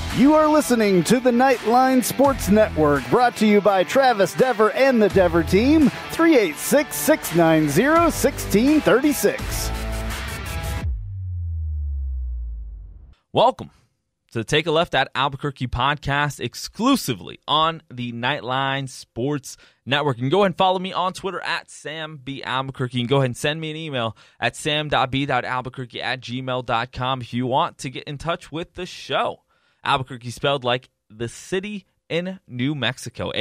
You are listening to the Knightline Sports Network, brought to you by Travis Dever and the Dever team, 386-690-1636. Welcome to the Take a Left at Albuquerque podcast, exclusively on the Knightline Sports Network. You can go ahead and follow me on Twitter at SamBAlbuquerque. You can go ahead and send me an email at sam.b.albuquerque@gmail.com if you want to get in touch with the show. Albuquerque spelled like the city in New Mexico.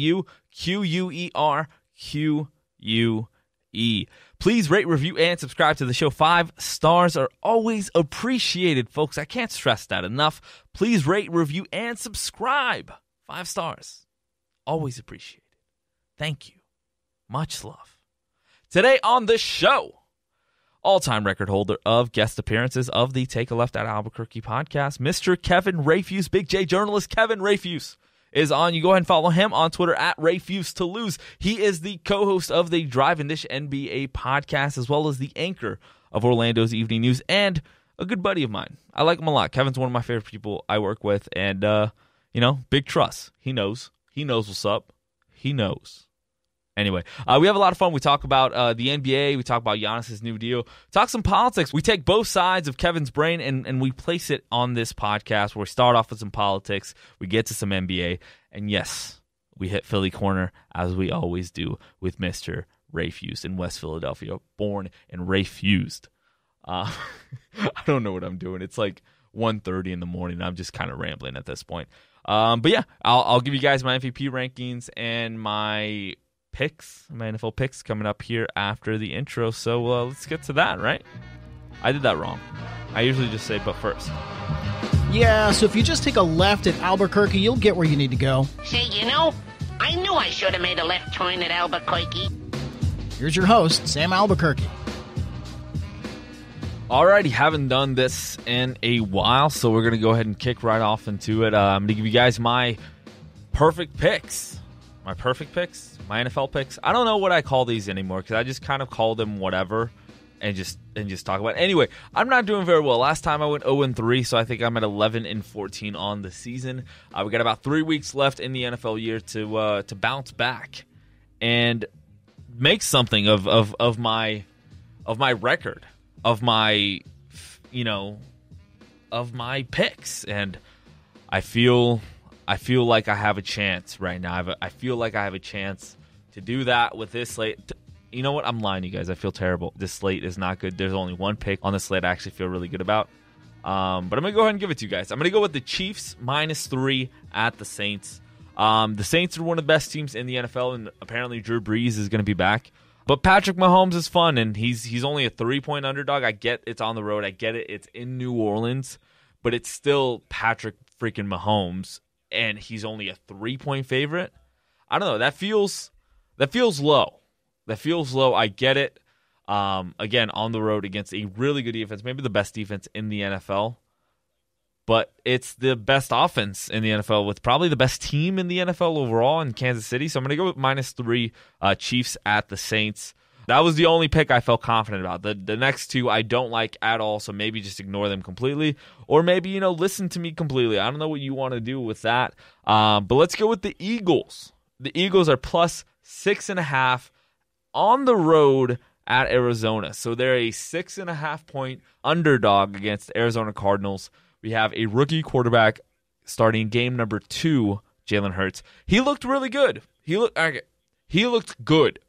ALBUQUERQUE. Please rate, review, and subscribe to the show. 5 stars are always appreciated, folks. I can't stress that enough. Please rate, review, and subscribe. 5 stars. Always appreciated. Thank you. Much love. Today on the show, all-time record holder of guest appearances of the Take a Left at Albuquerque podcast, Mr. Kevin Rafuse. Big J journalist Kevin Rafuse is on. You go ahead and follow him on Twitter at RafuseToulouse. He is the co-host of the Drive and Dish NBA podcast, as well as the anchor of Orlando's Evening News, and a good buddy of mine. I like him a lot. Kevin's one of my favorite people I work with, and, big trust. He knows. He knows what's up. He knows. Anyway, we have a lot of fun. We talk about the NBA. We talk about Giannis' new deal. Talk some politics. We take both sides of Kevin's brain and we place it on this podcast where we start off with some politics. We get to some NBA. And yes, we hit Philly corner as we always do with Mr. Rafuse in West Philadelphia. Born and Rafused. I don't know what I'm doing. It's like 1:30 in the morning. I'm just kind of rambling at this point. But yeah, I'll give you guys my MVP rankings and my NFL picks coming up here after the intro. So let's get to that, right? I did that wrong. I usually just say, but first. Yeah, so if you just take a left at Albuquerque, you'll get where you need to go. Say, I knew I should have made a left turn at Albuquerque. Here's your host, Sam Albuquerque. Alrighty, haven't done this in a while, so we're going to go ahead and kick right off into it. I'm going to give you guys my perfect picks. My perfect picks, my NFL picks. I don't know what I call these anymore because I just kind of call them whatever and just talk about it. Anyway, I'm not doing very well. Last time I went 0-3, so I think I'm at 11-14 on the season. We got about 3 weeks left in the NFL year to bounce back and make something of my record, of my picks, and I feel like I have a chance right now. I feel like I have a chance to do that with this slate. You know what? I'm lying to you guys. I feel terrible. This slate is not good. There's only one pick on the slate I actually feel really good about. But I'm going to go ahead and give it to you guys. I'm going to go with the Chiefs -3 at the Saints. The Saints are one of the best teams in the NFL, and apparently Drew Brees is going to be back. But Patrick Mahomes is fun, and he's only a 3-point underdog. I get it's on the road. I get it. It's in New Orleans. But it's still Patrick freaking Mahomes, and he's only a 3-point favorite. I don't know. That feels low. That feels low. I get it. Again, on the road against a really good defense, maybe the best defense in the NFL. But it's the best offense in the NFL with probably the best team in the NFL overall in Kansas City. So I'm going to go with -3 Chiefs at the Saints. That was the only pick I felt confident about. The next two I don't like at all, so maybe just ignore them completely. Or maybe, listen to me completely. I don't know what you want to do with that. But let's go with the Eagles. The Eagles are +6.5 on the road at Arizona. So they're a 6.5-point underdog against Arizona Cardinals. We have a rookie quarterback starting game number 2, Jalen Hurts. He looked really good. He looked good.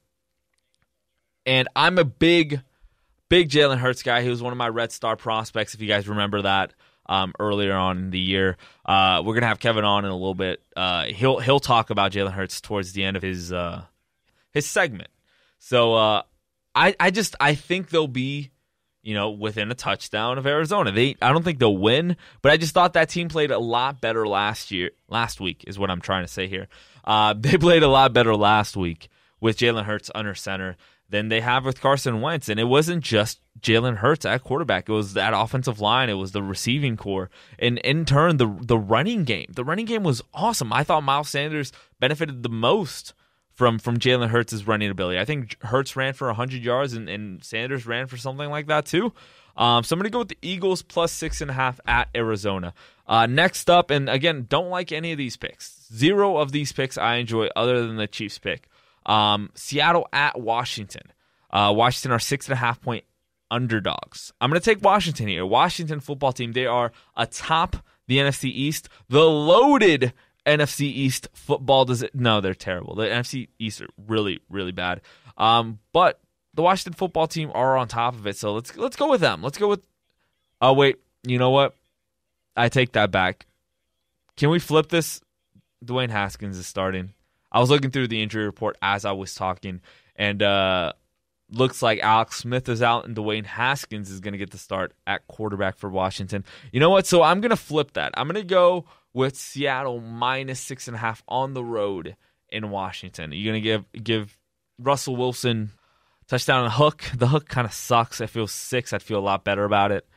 And I'm a big Jalen Hurts guy. He was one of my Red Star prospects, if you guys remember that earlier on in the year. We're going to have Kevin on in a little bit. He'll talk about Jalen Hurts towards the end of his segment. So I think they'll be, within a touchdown of Arizona. I don't think they'll win, but I just thought that team played a lot better last week is what I'm trying to say here. They played a lot better last week with Jalen Hurts under center than they have with Carson Wentz. And it wasn't just Jalen Hurts at quarterback. It was that offensive line. It was the receiving core. And in turn, the running game. The running game was awesome. I thought Miles Sanders benefited the most from Jalen Hurts' running ability. I think Hurts ran for 100 yards and Sanders ran for something like that too. So I'm going to go with the Eagles plus 6.5 at Arizona. Next up, and again, don't like any of these picks. 0 of these picks I enjoy other than the Chiefs pick. Seattle at Washington. Washington are 6.5-point underdogs. I'm going to take Washington here. Washington football team, they are atop the NFC East. The loaded NFC East football no, they're terrible. The NFC East are really, really bad. But the Washington football team are on top of it, so let's go with them. Let's go with. Oh wait, you know what? I take that back. Can we flip this? Dwayne Haskins is starting. I was looking through the injury report as I was talking, and looks like Alex Smith is out, and Dwayne Haskins is going to get the start at quarterback for Washington. You know what? So I'm going to flip that. I'm going to go with Seattle minus 6.5 on the road in Washington. You're going to give Russell Wilson touchdown and hook. The hook kind of sucks. I feel 6. I'd feel a lot better about it.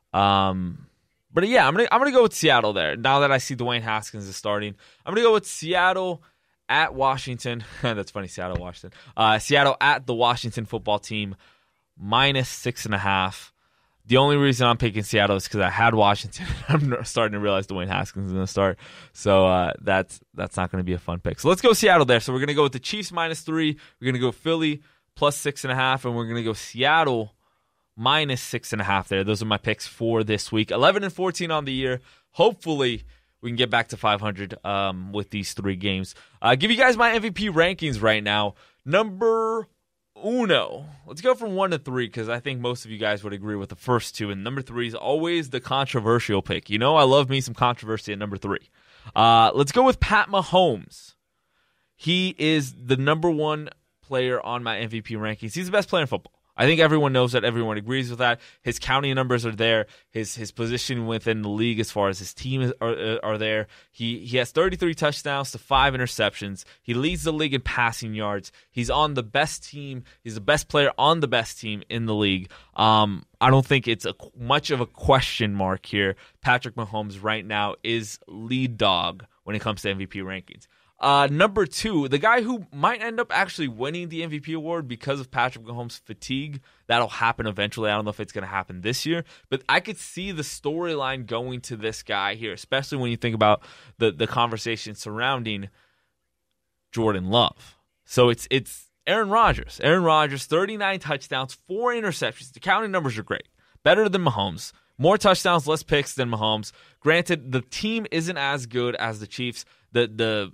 But yeah, I'm gonna go with Seattle there. Now that I see Dwayne Haskins is starting, I'm gonna go with Seattle at Washington. That's funny, Seattle, Washington. Seattle at the Washington football team minus 6.5. The only reason I'm picking Seattle is because I had Washington. I'm starting to realize Dwayne Haskins is going to start. So that's not going to be a fun pick. So let's go Seattle there. So we're going to go with the Chiefs minus 3. We're going to go Philly plus 6.5. And we're going to go Seattle minus 6.5 there. Those are my picks for this week. 11-14 on the year. Hopefully we can get back to 500 with these 3 games. Give you guys my MVP rankings right now. Number uno. Let's go from 1 to 3 because I think most of you guys would agree with the first 2. And number 3 is always the controversial pick. You know, I love me some controversy at number 3. Let's go with Pat Mahomes. He is the number 1 player on my MVP rankings. He's the best player in football. I think everyone knows that. Everyone agrees with that. His counting numbers are there. His position within the league as far as his team are there. He has 33 touchdowns to 5 interceptions. He leads the league in passing yards. He's on the best team. He's the best player on the best team in the league. I don't think it's much of a question mark here. Patrick Mahomes right now is lead dog when it comes to MVP rankings. Number 2, the guy who might end up actually winning the MVP award because of Patrick Mahomes' fatigue. That'll happen eventually. I don't know if it's going to happen this year, but I could see the storyline going to this guy here, especially when you think about the conversation surrounding Jordan Love. So it's Aaron Rodgers. Aaron Rodgers, 39 touchdowns, 4 interceptions. The counting numbers are great. Better than Mahomes. More touchdowns, less picks than Mahomes. Granted, the team isn't as good as the Chiefs. The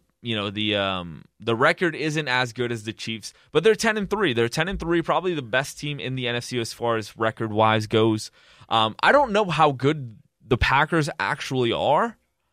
record isn't as good as the Chiefs, but they're 10-3. They're 10-3, probably the best team in the NFC as far as record-wise goes. I don't know how good the Packers actually are.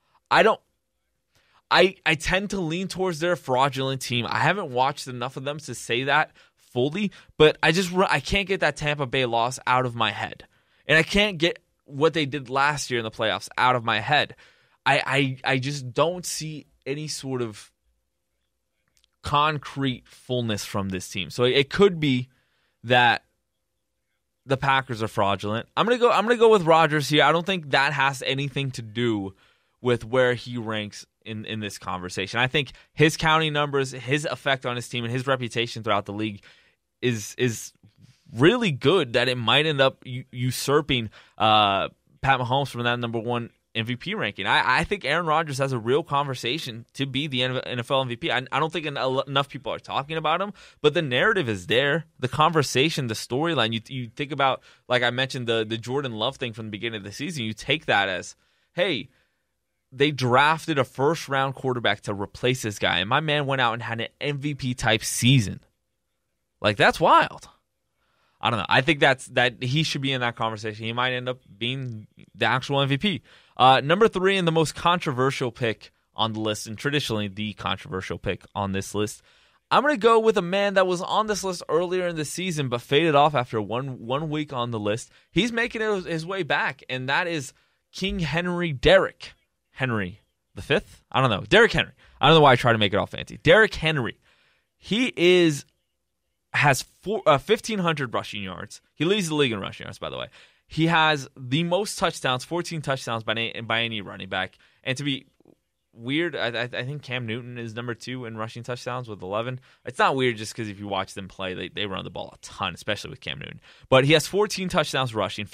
I tend to lean towards their fraudulent team. I haven't watched enough of them to say that fully, but I can't get that Tampa Bay loss out of my head. And I can't get what they did last year in the playoffs out of my head. I just don't see any sort of concrete fullness from this team. So it could be that the Packers are fraudulent. I'm gonna go with Rodgers here. I don't think that has anything to do with where he ranks in this conversation. I think his counting numbers, his effect on his team, and his reputation throughout the league is really good that it might end up usurping Pat Mahomes from that number 1 MVP ranking. I think Aaron Rodgers has a real conversation to be the NFL MVP. I don't think enough people are talking about him, but the narrative is there. The conversation, the storyline. You think about, like I mentioned, the Jordan Love thing from the beginning of the season. You take that as, hey, they drafted a first-round quarterback to replace this guy, and my man went out and had an MVP-type season. Like, that's wild. I don't know. I think that he should be in that conversation. He might end up being the actual MVP. Number 3 and the most controversial pick on the list, and traditionally the controversial pick on this list, I'm going to go with a man that was on this list earlier in the season but faded off after one week on the list. He's making his way back, and that is King Derrick Henry the fifth? I don't know. Derrick Henry. I don't know why I try to make it all fancy. Derrick Henry. He has 1,500 rushing yards. He leads the league in rushing yards, by the way. He has the most touchdowns, 14 touchdowns by any running back. And to be weird. I think Cam Newton is number 2 in rushing touchdowns with 11. It's not weird just because if you watch them play, they run the ball a ton, especially with Cam Newton. But he has 14 touchdowns rushing,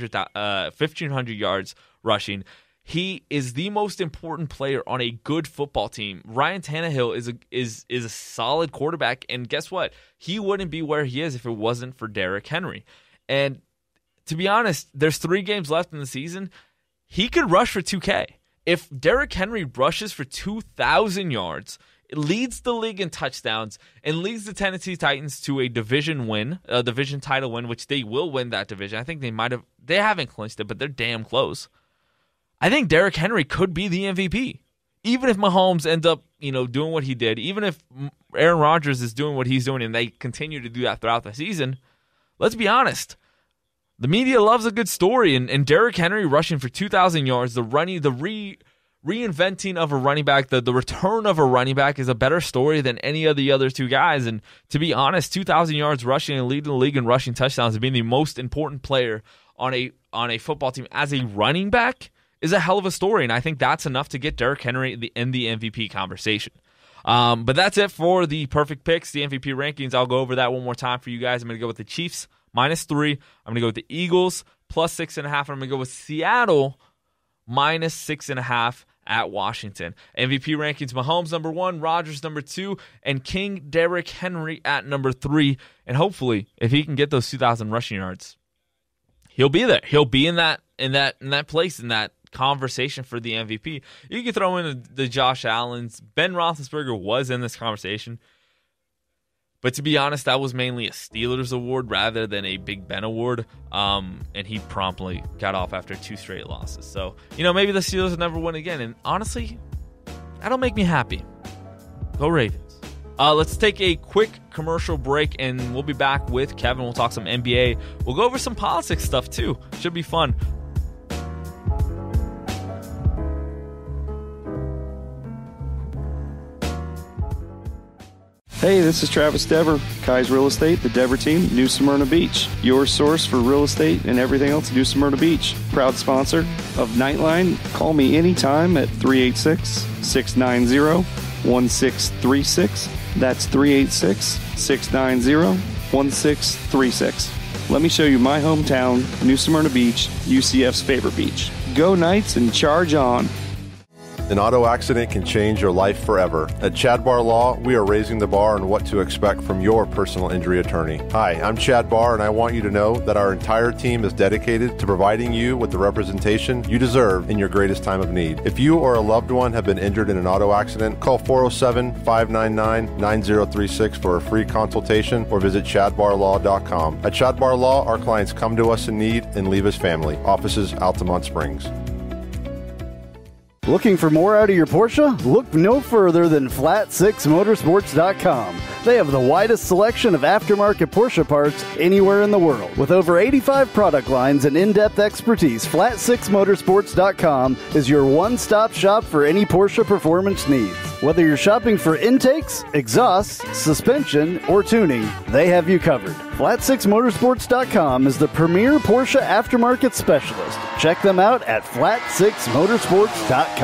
1,500 yards rushing. He is the most important player on a good football team. Ryan Tannehill is a solid quarterback, and guess what? He wouldn't be where he is if it wasn't for Derrick Henry. And to be honest, there's 3 games left in the season. He could rush for 2K. If Derrick Henry rushes for 2,000 yards, it leads the league in touchdowns and leads the Tennessee Titans to a division win, a division title win, which they will win that division. I think they haven't clinched it, but they're damn close. I think Derrick Henry could be the MVP. Even if Mahomes ends up, doing what he did, even if Aaron Rodgers is doing what he's doing and they continue to do that throughout the season, let's be honest. The media loves a good story, and Derrick Henry rushing for 2,000 yards, reinventing of a running back, the return of a running back is a better story than any of the other 2 guys. And to be honest, 2,000 yards rushing and leading the league in rushing touchdowns and being the most important player on a football team as a running back is a hell of a story, and I think that's enough to get Derrick Henry in the MVP conversation. But that's it for the perfect picks, the MVP rankings. I'll go over that one more time for you guys. I'm going to go with the Chiefs -3. I'm going to go with the Eagles +6.5. I'm going to go with Seattle -6.5 at Washington. MVP rankings: Mahomes number 1, Rodgers number 2, and King Derrick Henry at number 3. And hopefully, if he can get those 2,000 rushing yards, he'll be there. He'll be in that place, in that conversation for the MVP. You can throw in the Josh Allens. Ben Roethlisberger was in this conversation. But to be honest, that was mainly a Steelers award rather than a Big Ben award. And he promptly got off after 2 straight losses. So, maybe the Steelers will never win again. And honestly, that'll make me happy. Go Ravens. Let's take a quick commercial break, and we'll be back with Kevin. We'll talk some NBA. We'll go over some politics stuff, too. Should be fun. Hey, this is Travis Dever, Kai's Real Estate, the Dever team, New Smyrna Beach. Your source for real estate and everything else, New Smyrna Beach. Proud sponsor of Knightline. Call me anytime at 386-690-1636. That's 386-690-1636. Let me show you my hometown, New Smyrna Beach, UCF's favorite beach. Go Knights and charge on. An auto accident can change your life forever. At Chad Barr Law, we are raising the bar on what to expect from your personal injury attorney. Hi, I'm Chad Barr, and I want you to know that our entire team is dedicated to providing you with the representation you deserve in your greatest time of need. If you or a loved one have been injured in an auto accident, call 407-599-9036 for a free consultation or visit chadbarlaw.com. At Chad Barr Law, our clients come to us in need and leave as family. Offices, Altamont Springs. Looking for more out of your Porsche? Look no further than Flat6Motorsports.com. They have the widest selection of aftermarket Porsche parts anywhere in the world. With over 85 product lines and in-depth expertise, Flat6Motorsports.com is your one-stop shop for any Porsche performance needs. Whether you're shopping for intakes, exhausts, suspension, or tuning, they have you covered. Flat6Motorsports.com is the premier Porsche aftermarket specialist. Check them out at Flat6Motorsports.com.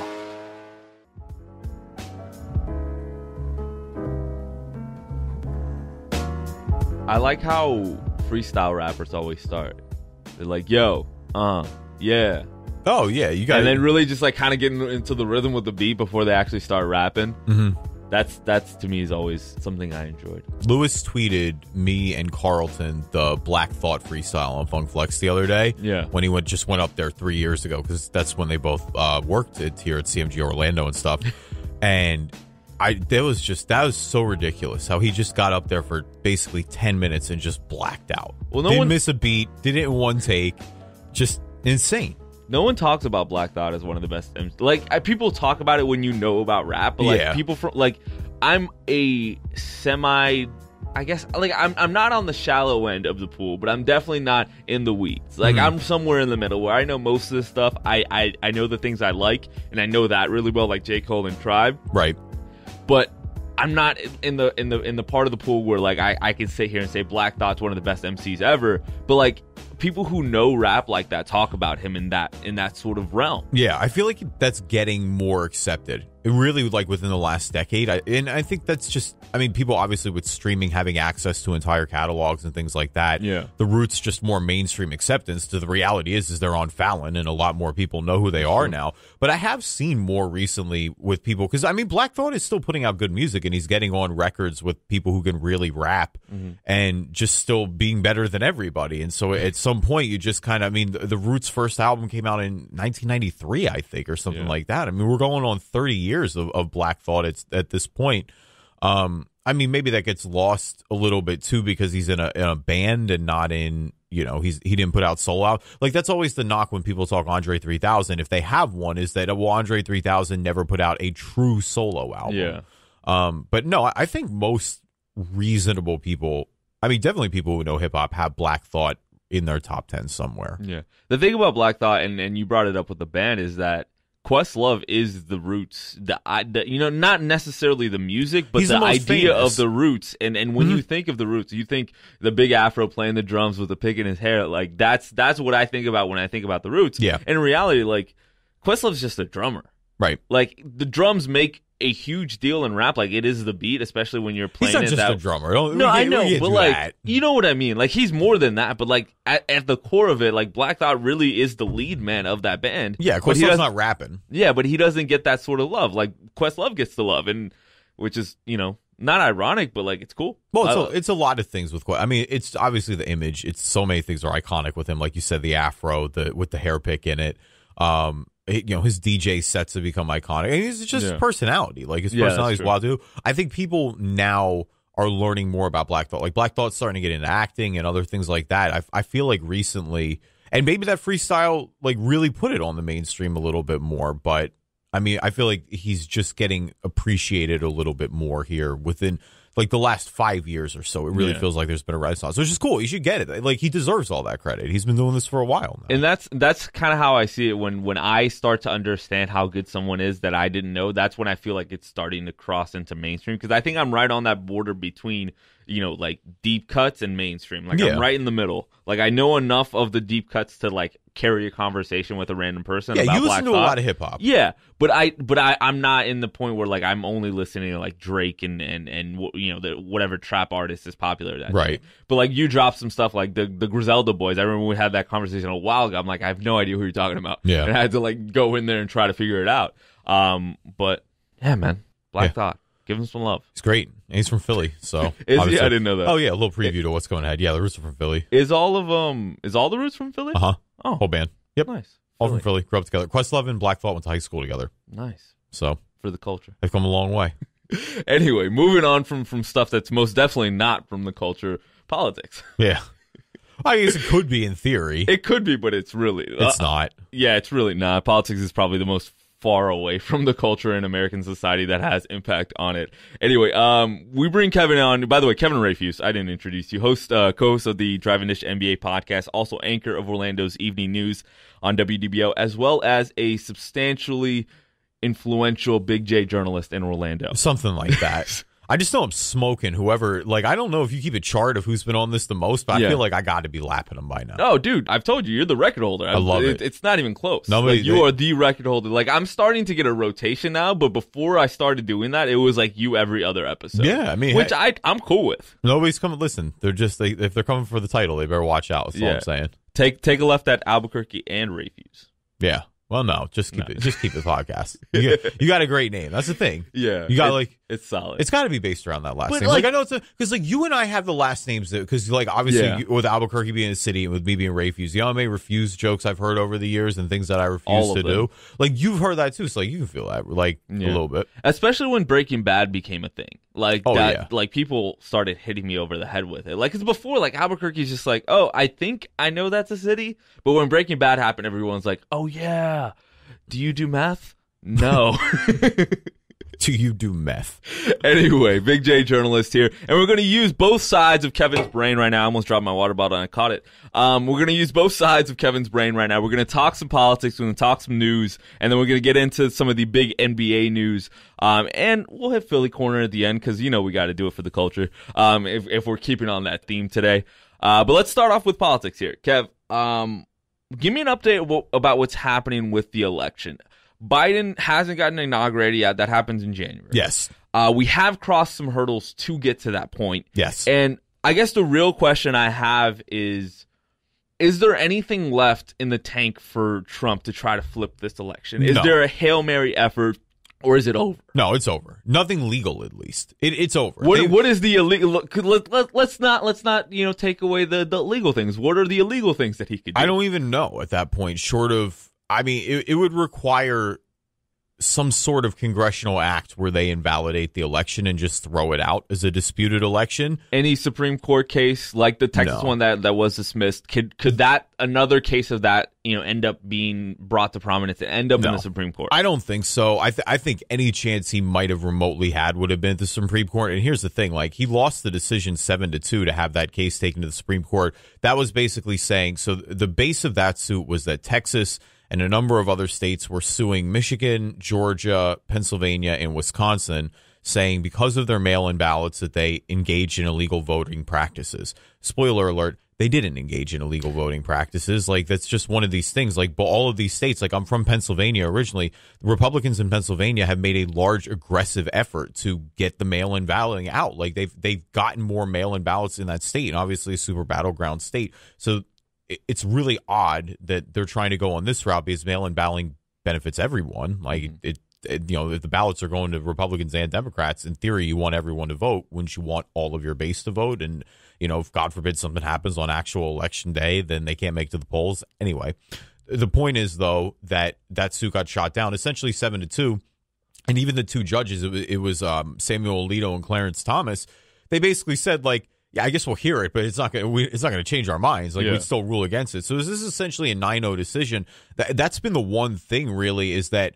I like how freestyle rappers always start. They're like, yo, yeah. Oh, yeah. You got and then really just like kind of getting into the rhythm with the beat before they actually start rapping. Mm-hmm. That's to me is always something I enjoyed. Lewis tweeted me and Carlton the Black Thought freestyle on Funk Flex the other day. Yeah. When he went up there 3 years ago, because that's when they both worked here at CMG Orlando and stuff. And that was so ridiculous how he just got up there for basically 10 minutes and just blacked out. Well, didn't miss a beat, did it in one take, just insane. No one talks about Black Thought as one of the best. Like people talk about it when you know about rap, but like people from like I'm a semi. I guess like I'm not on the shallow end of the pool, but I'm definitely not in the weeds. Like I'm somewhere in the middle where I know most of this stuff. I know the things I like, and I know that really well, like J. Cole and Tribe. Right. But I'm not in the part of the pool where like I can sit here and say Black Thought's one of the best MCs ever, but like people who know rap like that talk about him in that sort of realm. Yeah, I feel like that's getting more accepted. It really, like, within the last decade. And I think that's just, I mean, people obviously with streaming having access to entire catalogs and things like that. Yeah. The root's just more mainstream acceptance. To the reality is they're on Fallon, and a lot more people know who they are now. But I have seen more recently with people, because, I mean, Black Thought is still putting out good music, and he's getting on records with people who can really rap and just still being better than everybody. And so at some point, you just kind of, I mean, the Roots' first album came out in 1993, I think, or something like that. I mean, we're going on 30 years of Black Thought at this point. I mean, maybe that gets lost a little bit too, because he's in a band and not in, you know, he didn't put out solo out. Like, that's always the knock when people talk Andre 3000, if they have one, is that, well, Andre 3000 never put out a true solo album. Yeah. But no, I think most reasonable people, I mean, definitely people who know hip hop, have Black Thought in their top 10 somewhere. Yeah. The thing about Black Thought, and you brought it up with the band, is that Questlove is the Roots, you know, not necessarily the music, but the idea of the Roots. And when you think of the Roots, you think the big afro playing the drums with the pick in his hair. Like, that's what I think about when I think about the Roots. Yeah. And in reality, like, Questlove's just a drummer. Right. Like, the drums make a huge deal in rap. Like, it is the beat, especially when you're playing. He's not just a drummer. I know, but like, you know what I mean. Like, he's more than that. But like, at the core of it, like, Black Thought really is the lead man of that band. Yeah, Questlove's not rapping. Yeah, but he doesn't get that sort of love. Like, Questlove gets the love, and which is, you know, not ironic, but like, it's cool. Well, it's a lot of things with Quest. I mean, it's obviously the image. It's so many things are iconic with him. Like you said, the afro, with the hair pick in it. You know, his DJ sets have become iconic. And it's just his personality. Like, his personality is wild too. I think people now are learning more about Black Thought. Like, Black Thought's starting to get into acting and other things like that. I feel like recently, and maybe that freestyle like really put it on the mainstream a little bit more. But I mean, I feel like he's just getting appreciated a little bit more here within like the last 5 years or so. It really feels like there's been a renaissance, which is cool. He should get it. Like, he deserves all that credit. He's been doing this for a while now. And that's kind of how I see it when I start to understand how good someone is that I didn't know. That's when I feel like it's starting to cross into mainstream, because I think I'm right on that border between, you know, like deep cuts and mainstream. Like, I'm right in the middle. Like, I know enough of the deep cuts to like carry a conversation with a random person. Yeah, about you Black listen to Thought. a lot of hip hop. Yeah, but I'm not in the point where like I'm only listening to like Drake and you know, whatever trap artist is popular that day. But like, you drop some stuff like the Griselda Boys. I remember we had that conversation a while ago. I'm like, I have no idea who you're talking about. Yeah, and I had to like go in there and try to figure it out. But yeah, man, Black Thought. Give him some love. He's great. And he's from Philly, so I didn't know that. Oh yeah, a little preview to what's going ahead. Yeah, the Roots are from Philly. Is all the Roots from Philly? Oh, whole band. Yep, nice. All from Philly. Grew up together. Questlove and Black Thought went to high school together. Nice. So for the culture, they've come a long way. Anyway, moving on from stuff that's most definitely not from the culture, politics. Yeah. I guess it could be in theory. It could be, but it's really it's not. Yeah, it's really not. Politics is probably the most far away from the culture in American society that has impact on it. Anyway, we bring Kevin on. By the way, Kevin Rafuse, I didn't introduce you. Co-host of the Drive and Dish NBA podcast, also anchor of Orlando's Evening News on WDBO, as well as a substantially influential Big J journalist in Orlando. Something like that. I just know I'm smoking whoever, like, I don't know if you keep a chart of who's been on this the most, but I feel like I got to be lapping them by now. Oh, dude, I've told you, you're the record holder. I love it. It's not even close. You are the record holder. Like, I'm starting to get a rotation now, but before I started doing that, it was like you every other episode. Yeah, I mean, which I'm cool with. Nobody's coming. Listen, they're just, if they're coming for the title, they better watch out. That's all I'm saying. Take a left at Albuquerque and Rafuse. Yeah. Well, no, just keep it. Just keep the podcast. You got a great name. That's the thing. Yeah, you got it's solid. It's got to be based around that last name. Like, I know it's because like you and I have the last names because like obviously with Albuquerque being a city and with me being Rafuse, you know how many Refuse jokes I've heard over the years and things that I refuse to do. Like you've heard that too, so like you can feel that like a little bit, especially when Breaking Bad became a thing. Like like people started hitting me over the head with it. Like, because before, like Albuquerque's just like, oh, I think I know that's a city, but when Breaking Bad happened, everyone's like, oh yeah. Do you do math? No. Do you do meth? Anyway, Big J journalist here, and we're going to use both sides of Kevin's brain right now. I almost dropped my water bottle and I caught it. We're going to use both sides of Kevin's brain right now. We're going to talk some politics, we're going to talk some news, and then we're going to get into some of the big NBA news. And we'll hit Philly Corner at the end because, we got to do it for the culture if we're keeping on that theme today. But let's start off with politics here. Kev, give me an update about what's happening with the election. Biden hasn't gotten inaugurated yet. That happens in January. Yes. We have crossed some hurdles to get to that point. Yes. And I guess the real question I have is there anything left in the tank for Trump to try to flip this election? Is there a Hail Mary effort, or is it over? No, it's over. Nothing legal, at least. It's over. What is the illegal? Let's not take away the legal things. What are the illegal things that he could do? I don't even know at that point, short of, it would require some sort of congressional act where they invalidate the election and just throw it out as a disputed election. Any Supreme Court case like the Texas one that was dismissed, could that another case of that end up being brought to prominence and end up in the Supreme Court? I don't think so. I think any chance he might have remotely had would have been at the Supreme Court. And here's the thing: he lost the decision 7-2 to have that case taken to the Supreme Court. That was basically saying, so the base of that suit was that Texas and a number of other states were suing Michigan, Georgia, Pennsylvania, and Wisconsin, saying because of their mail-in ballots that they engaged in illegal voting practices. Spoiler alert, they didn't engage in illegal voting practices. That's just one of these things. But all of these states, I'm from Pennsylvania originally, the Republicans in Pennsylvania have made a large aggressive effort to get the mail-in balloting out. They've gotten more mail-in ballots in that state, and obviously a super battleground state. So it's really odd that they're trying to go on this route because mail-in balloting benefits everyone. If the ballots are going to Republicans and Democrats, in theory, you want everyone to vote. Wouldn't you want all of your base to vote? And, if God forbid something happens on actual election day, then they can't make it to the polls. Anyway, the point is, though, that suit got shot down essentially 7-2. And even the two judges, it was Samuel Alito and Clarence Thomas. They basically said, yeah, I guess we'll hear it, but it's not going to change our minds. We'd still rule against it. So this is essentially a 9-0 decision. That's been the one thing, really, is that,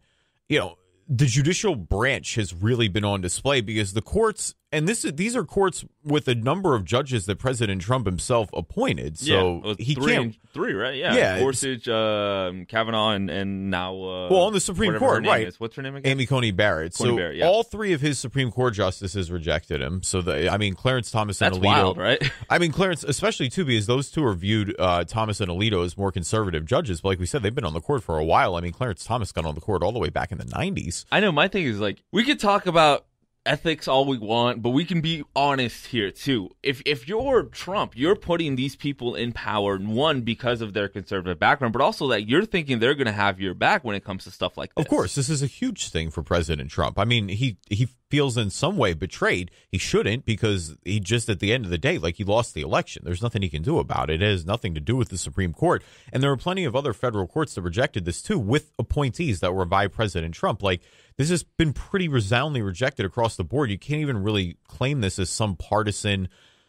the judicial branch has really been on display because the courts, and these are courts with a number of judges that President Trump himself appointed. So he can't. Three, right? Yeah. Gorsuch, Kavanaugh, and now. On the Supreme Court, right? What's her name again? Amy Coney Barrett. Barrett, all three of his Supreme Court justices rejected him. So Clarence Thomas and Alito. That's wild, right? Clarence, especially too, because those two are viewed, Thomas and Alito, as more conservative judges. But like we said, they've been on the court for a while. Clarence Thomas got on the court all the way back in the 90s. I know. My thing is we could talk about ethics all we want, but we can be honest here too. If you're Trump, you're putting these people in power, one, because of their conservative background, but also that you're thinking they're going to have your back when it comes to stuff like this. Of course, this is a huge thing for President Trump. He feels in some way betrayed. He shouldn't, because he just, at the end of the day, he lost the election. There's nothing he can do about it. It has nothing to do with the Supreme Court. And there are plenty of other federal courts that rejected this too, with appointees that were by President Trump. This has been pretty resoundingly rejected across the board. You can't even really claim this as some partisan,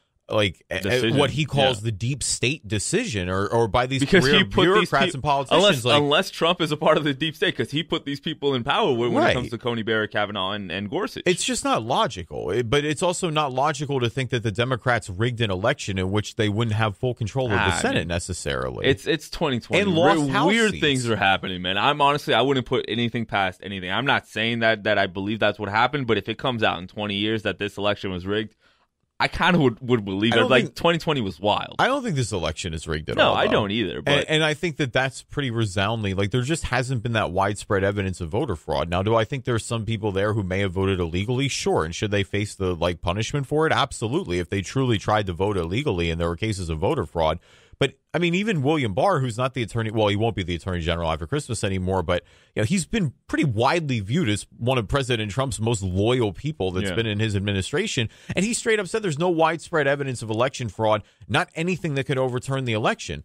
decision. What he calls the deep state decision, or by these career bureaucrats and politicians. Unless Trump is a part of the deep state, because he put these people in power when it comes to Coney Barrett, Kavanaugh, and Gorsuch. It's just not logical. But it's also not logical to think that the Democrats rigged an election in which they wouldn't have full control of the Senate necessarily. It's 2020. And lost House weird seats. Things are happening, man. I wouldn't put anything past anything. I'm not saying that I believe that's what happened, but if it comes out in 20 years that this election was rigged, I kind of would believe it. 2020 was wild. I don't think this election is rigged at all. No, I don't either. But and I think that's pretty resoundingly, there just hasn't been that widespread evidence of voter fraud. Now, do I think there's some people there who may have voted illegally? Sure. And should they face the punishment for it? Absolutely. If they truly tried to vote illegally and there were cases of voter fraud. But even William Barr, who's not the attorney, well, he won't be the attorney general after Christmas anymore, but he's been pretty widely viewed as one of President Trump's most loyal people that's been in his administration. And he straight up said there's no widespread evidence of election fraud, not anything that could overturn the election.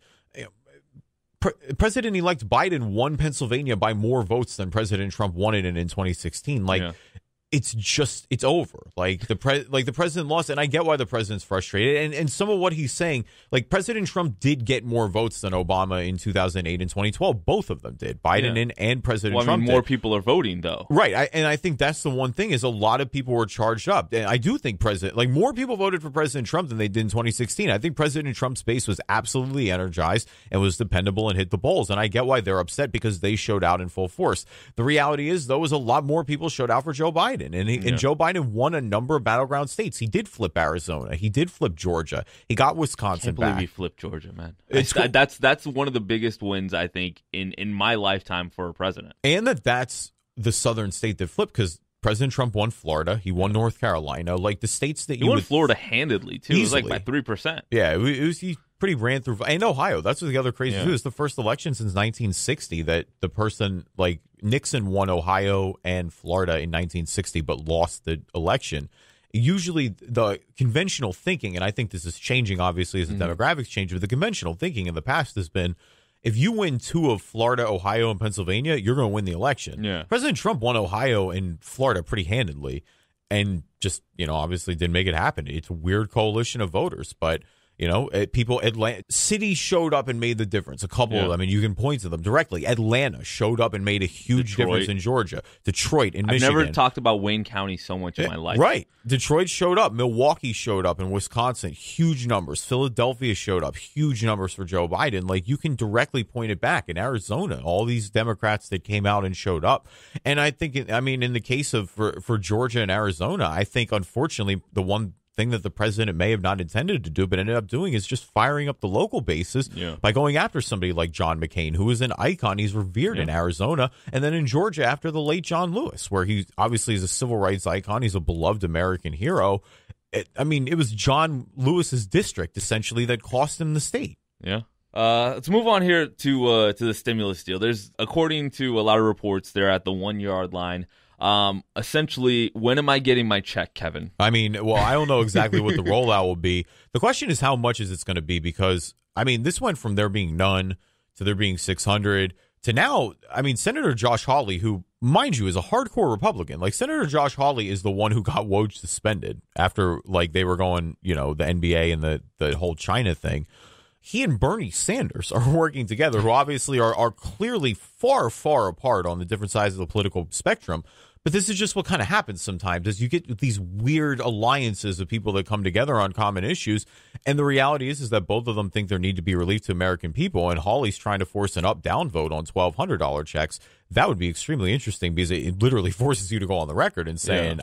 President-elect Biden won Pennsylvania by more votes than President Trump won it in 2016. it's over. Like the president lost, and I get why the president's frustrated. And some of what he's saying, like President Trump did get more votes than Obama in 2008 and 2012. Both of them did. Biden and President Trump. More people are voting though. Right. I think that's the one thing is a lot of people were charged up. And I do think more people voted for President Trump than they did in 2016. I think President Trump's base was absolutely energized and was dependable and hit the polls. And I get why they're upset because they showed out in full force. The reality is, though, is a lot more people showed out for Joe Biden. And Joe Biden won a number of battleground states. He did flip Arizona. He did flip Georgia. He got Wisconsin back. I can't believe he flipped Georgia, man. That's one of the biggest wins, I think, in my lifetime for a president. And that's the southern state that flipped because President Trump won Florida. He won North Carolina. Like the states that he won Florida handedly, too. Easily. It was like by 3%. Yeah, he pretty ran through. And Ohio. That's what the other crazy too. It's the first election since 1960 that the person like Nixon won Ohio and Florida in 1960, but lost the election. Usually the conventional thinking, and I think this is changing obviously as the demographics change, but the conventional thinking in the past has been if you win 2 of Florida, Ohio, and Pennsylvania, you're going to win the election. Yeah. President Trump won Ohio and Florida pretty handedly and just, obviously didn't make it happen. It's a weird coalition of voters, but cities showed up and made the difference. A couple of them, and you can point to them directly. Atlanta showed up and made a huge difference in Georgia. Detroit in Michigan. I've never talked about Wayne County so much in my life. Right. Detroit showed up. Milwaukee showed up in Wisconsin. Huge numbers. Philadelphia showed up. Huge numbers for Joe Biden. Like, you can directly point it back. In Arizona, all these Democrats that came out and showed up. And I think, in the case of for Georgia and Arizona, I think, unfortunately, the one thing that the president may have not intended to do but ended up doing is just firing up the local bases by going after somebody like John McCain, who is an icon. He's revered in Arizona, and then in Georgia after the late John Lewis, where he obviously is a civil rights icon. He's a beloved American hero. It was John Lewis's district essentially that cost him the state. Yeah. Let's move on here to the stimulus deal. According to a lot of reports, they're at the 1 yard line. Essentially, when am I getting my check, Kevin? I don't know exactly what the rollout will be. The question is how much is it going to be because, this went from there being none to there being 600 to now, Senator Josh Hawley, who, mind you, is a hardcore Republican. Like, Senator Josh Hawley is the one who got Woj suspended after, they were going, the NBA and the whole China thing. He and Bernie Sanders are working together, who obviously are clearly far, far apart on the different sides of the political spectrum. But this is just what kind of happens sometimes, is you get these weird alliances of people that come together on common issues. And the reality is that both of them think there need to be relief to American people. And Hawley's trying to force an up-down vote on $1,200 checks. That would be extremely interesting because it literally forces you to go on the record and saying,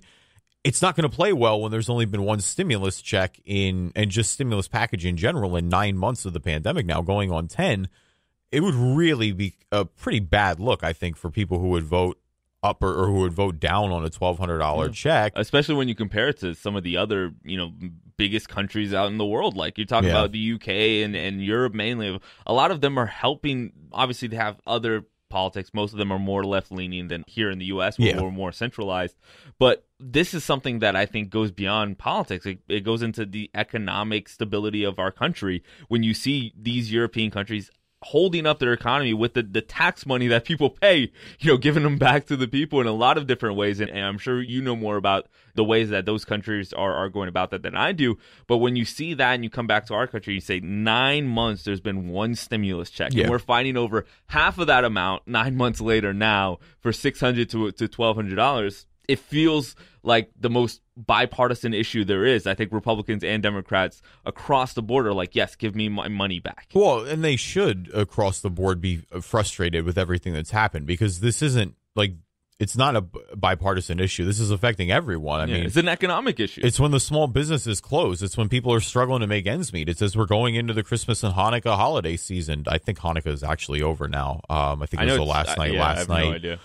it's not going to play well when there's only been one stimulus check and just stimulus package in general in 9 months of the pandemic now going on 10. It would really be a pretty bad look, I think, for people who would vote up or who would vote down on a $1,200 check. Especially when you compare it to some of the other, biggest countries out in the world. Like you're talking about the UK and Europe mainly. A lot of them are helping, obviously, to have other politics. Most of them are more left-leaning than here in the U.S. where we're more centralized. But this is something that I think goes beyond politics. It goes into the economic stability of our country. When you see these European countries holding up their economy with the tax money that people pay, giving them back to the people in a lot of different ways. And I'm sure you know more about the ways that those countries are going about that than I do. But when you see that and you come back to our country, you say 9 months, there's been one stimulus check. And we're fighting over half of that amount 9 months later now for $600 to $1,200. It feels like the most bipartisan issue there is. I think Republicans and Democrats across the board are like, yes, give me my money back. Well, and they should across the board be frustrated with everything that's happened because this isn't it's not a bipartisan issue. This is affecting everyone. I mean, it's an economic issue. It's when the small businesses close. It's when people are struggling to make ends meet. It's as we're going into the Christmas and Hanukkah holiday season. I think Hanukkah is actually over now. I think it was the last night. I have no idea.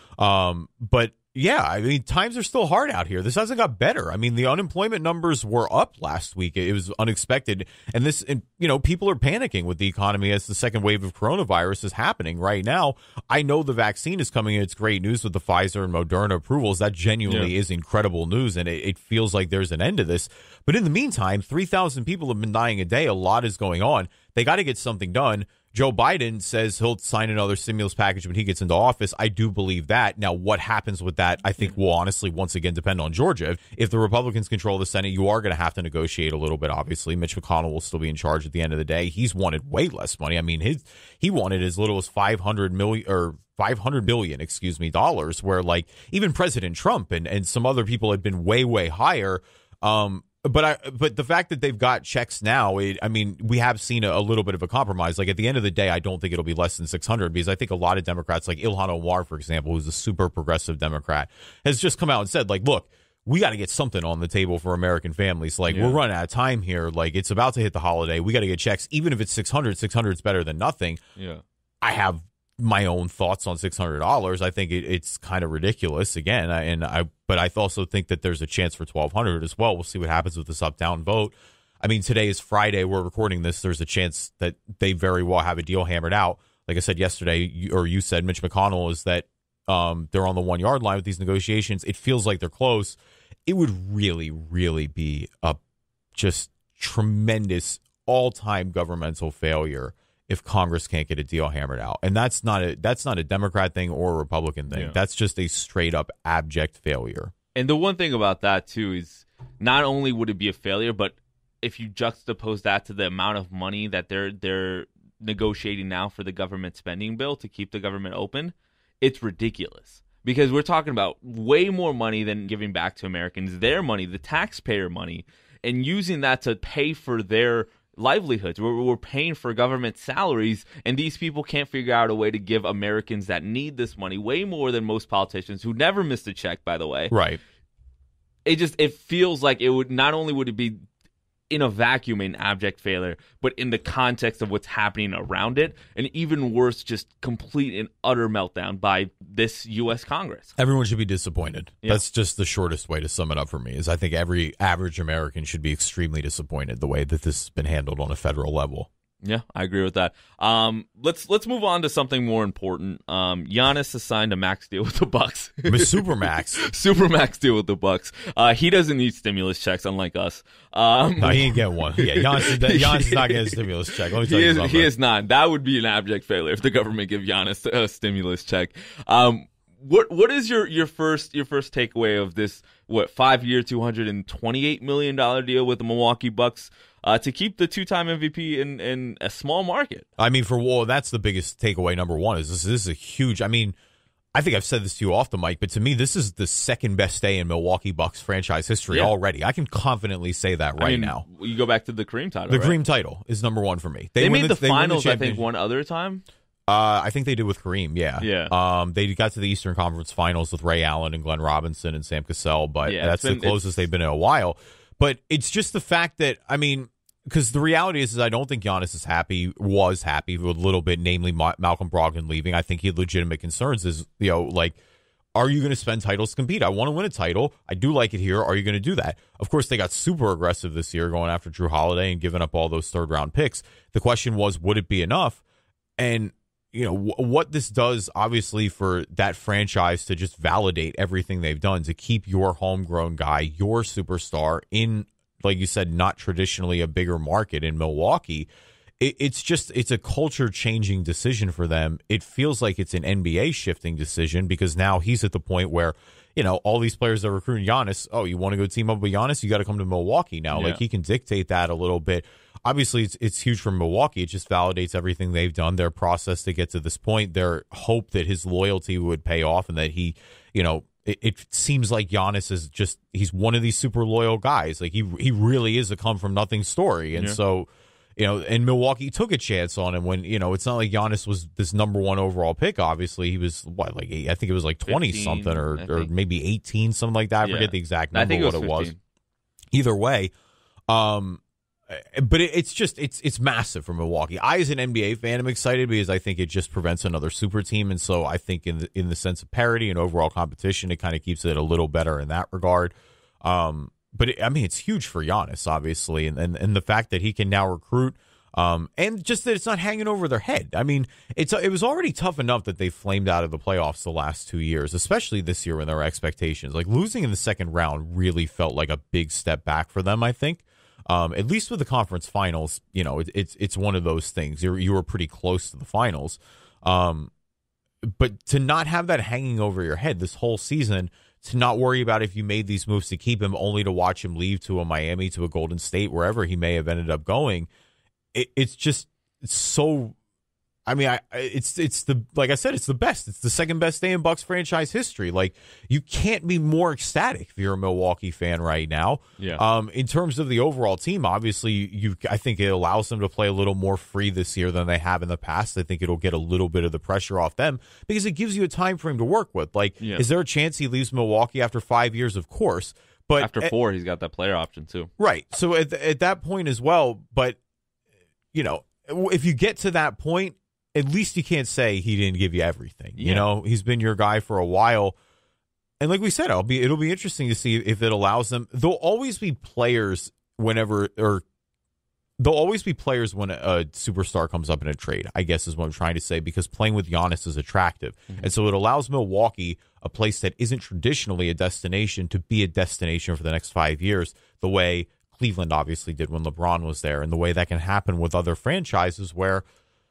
But yeah, times are still hard out here. This hasn't got better. The unemployment numbers were up last week. It was unexpected. And people are panicking with the economy as the second wave of coronavirus is happening right now. I know the vaccine is coming in. It's great news with the Pfizer and Moderna approvals. That genuinely is incredible news. And it feels like there's an end to this. But in the meantime, 3,000 people have been dying a day. A lot is going on. They got to get something done. Joe Biden says he'll sign another stimulus package when he gets into office. I do believe that. Now, what happens with that, I think, will honestly once again depend on Georgia. If the Republicans control the Senate, you are going to have to negotiate a little bit, obviously. Mitch McConnell will still be in charge at the end of the day. He's wanted way less money. I mean, he wanted as little as $500 billion, dollars, where like even President Trump and some other people had been way, way higher. But the fact that they've got checks now, we have seen a little bit of a compromise. Like at the end of the day, I don't think it'll be less than 600 because I think a lot of Democrats, like Ilhan Omar, for example, who's a super progressive Democrat, has just come out and said, like, look, we got to get something on the table for American families. Like we're running out of time here. Like it's about to hit the holiday. We got to get checks. Even if it's 600 is better than nothing. Yeah, I have my own thoughts on $600. I think it's kind of ridiculous again, but I also think that there's a chance for $1,200 as well. We'll see what happens with this up-down vote. I mean, today is Friday. We're recording this. There's a chance that they very well have a deal hammered out. Like I said yesterday, you said Mitch McConnell is that they're on the 1 yard line with these negotiations. It feels like they're close. It would really, really be a just tremendous all-time governmental failure if Congress can't get a deal hammered out. And that's not a Democrat thing or a Republican thing. Yeah. That's just a straight up abject failure. And the one thing about that too is not only would it be a failure, but if you juxtapose that to the amount of money that they're negotiating now for the government spending bill to keep the government open, it's ridiculous. Because we're talking about way more money than giving back to Americans, their money, the taxpayer money, and using that to pay for their livelihoods. We're paying for government salaries, and these people can't figure out a way to give Americans that need this money way more than most politicians who never missed a check, by the way. Right. It feels like it would not only would it be in a vacuum an abject failure, but in the context of what's happening around it, and even worse, just complete and utter meltdown by this U.S. Congress. Everyone should be disappointed. Yeah. That's just the shortest way to sum it up for me, is I think every average American should be extremely disappointed the way that this has been handled on a federal level. Yeah, I agree with that. Let's move on to something more important. Giannis has signed a max deal with the Bucks. Supermax deal with the Bucks. He doesn't need stimulus checks, unlike us. No, he ain't getting one. Yeah, Giannis is not getting a stimulus check. Let me tell you something. He is not. That would be an abject failure if the government give Giannis a stimulus check. What is your first takeaway of this 5-year $228 million deal with the Milwaukee Bucks to keep the two-time MVP in a small market? I mean, that's the biggest takeaway. Number one is this is a huge. I mean, I think I've said this to you off the mic, but to me, this is the second best day in Milwaukee Bucks franchise history already. I can confidently say that now. You go back to the Kareem title. The Kareem title is number one for me. They made the finals, I think, one other time. I think they did with Kareem, yeah. They got to the Eastern Conference Finals with Ray Allen and Glenn Robinson and Sam Cassell, but that's the closest they've been in a while. But it's just the fact that, I mean, because the reality is I don't think Giannis was happy with a little bit, namely Malcolm Brogdon leaving. I think he had legitimate concerns are you going to spend titles to compete? I want to win a title. I do like it here. Are you going to do that? Of course, they got super aggressive this year going after Drew Holiday and giving up all those third-round picks. The question was, would it be enough? And what this does, obviously, for that franchise to just validate everything they've done to keep your homegrown guy, your superstar in, like you said, not traditionally a bigger market in Milwaukee. It's a culture-changing decision for them. It feels like it's an NBA-shifting decision because now he's at the point where, all these players that are recruiting Giannis, you want to go team up with Giannis? You got to come to Milwaukee now. Yeah. Like, he can dictate that a little bit. Obviously, it's huge for Milwaukee. It just validates everything they've done, their process to get to this point, their hope that his loyalty would pay off and that he, it seems like Giannis is he's one of these super loyal guys. Like, he really is a come-from-nothing story. And so, and Milwaukee took a chance on him when, it's not like Giannis was this number one overall pick. Obviously, he was, I think it was like 20-something or maybe 18, something like that. I forget the exact number, what it was. Either way, but it's massive for Milwaukee. I, as an NBA fan, am excited because I think it just prevents another super team, and so I think in the sense of parity and overall competition, it kind of keeps it a little better in that regard. But it's huge for Giannis, obviously, and the fact that he can now recruit, and just that it's not hanging over their head. I mean, it was already tough enough that they flamed out of the playoffs the last 2 years, especially this year when there were expectations. Like, losing in the second round really felt like a big step back for them, I think. At least with the conference finals, it's one of those things. You were pretty close to the finals. But to not have that hanging over your head this whole season, to not worry about if you made these moves to keep him, only to watch him leave to a Miami, to a Golden State, wherever he may have ended up going, it's so. I mean, it's the, like I said, it's the best. It's the second best day in Bucks franchise history. Like, you can't be more ecstatic if you're a Milwaukee fan right now. Yeah. In terms of the overall team, obviously, I think it allows them to play a little more free this year than they have in the past. I think it'll get a little bit of the pressure off them because it gives you a time frame to work with. Like, Is there a chance he leaves Milwaukee after 5 years? Of course. But after 4, he's got that player option too. Right. So at that point as well, but, if you get to that point, at least you can't say he didn't give you everything. Yeah. He's been your guy for a while. And like we said, it'll be interesting to see if it allows them. There'll always be players when a superstar comes up in a trade, I guess is what I'm trying to say, because playing with Giannis is attractive. Mm-hmm. And so it allows Milwaukee, a place that isn't traditionally a destination, to be a destination for the next 5 years, the way Cleveland obviously did when LeBron was there, and the way that can happen with other franchises where,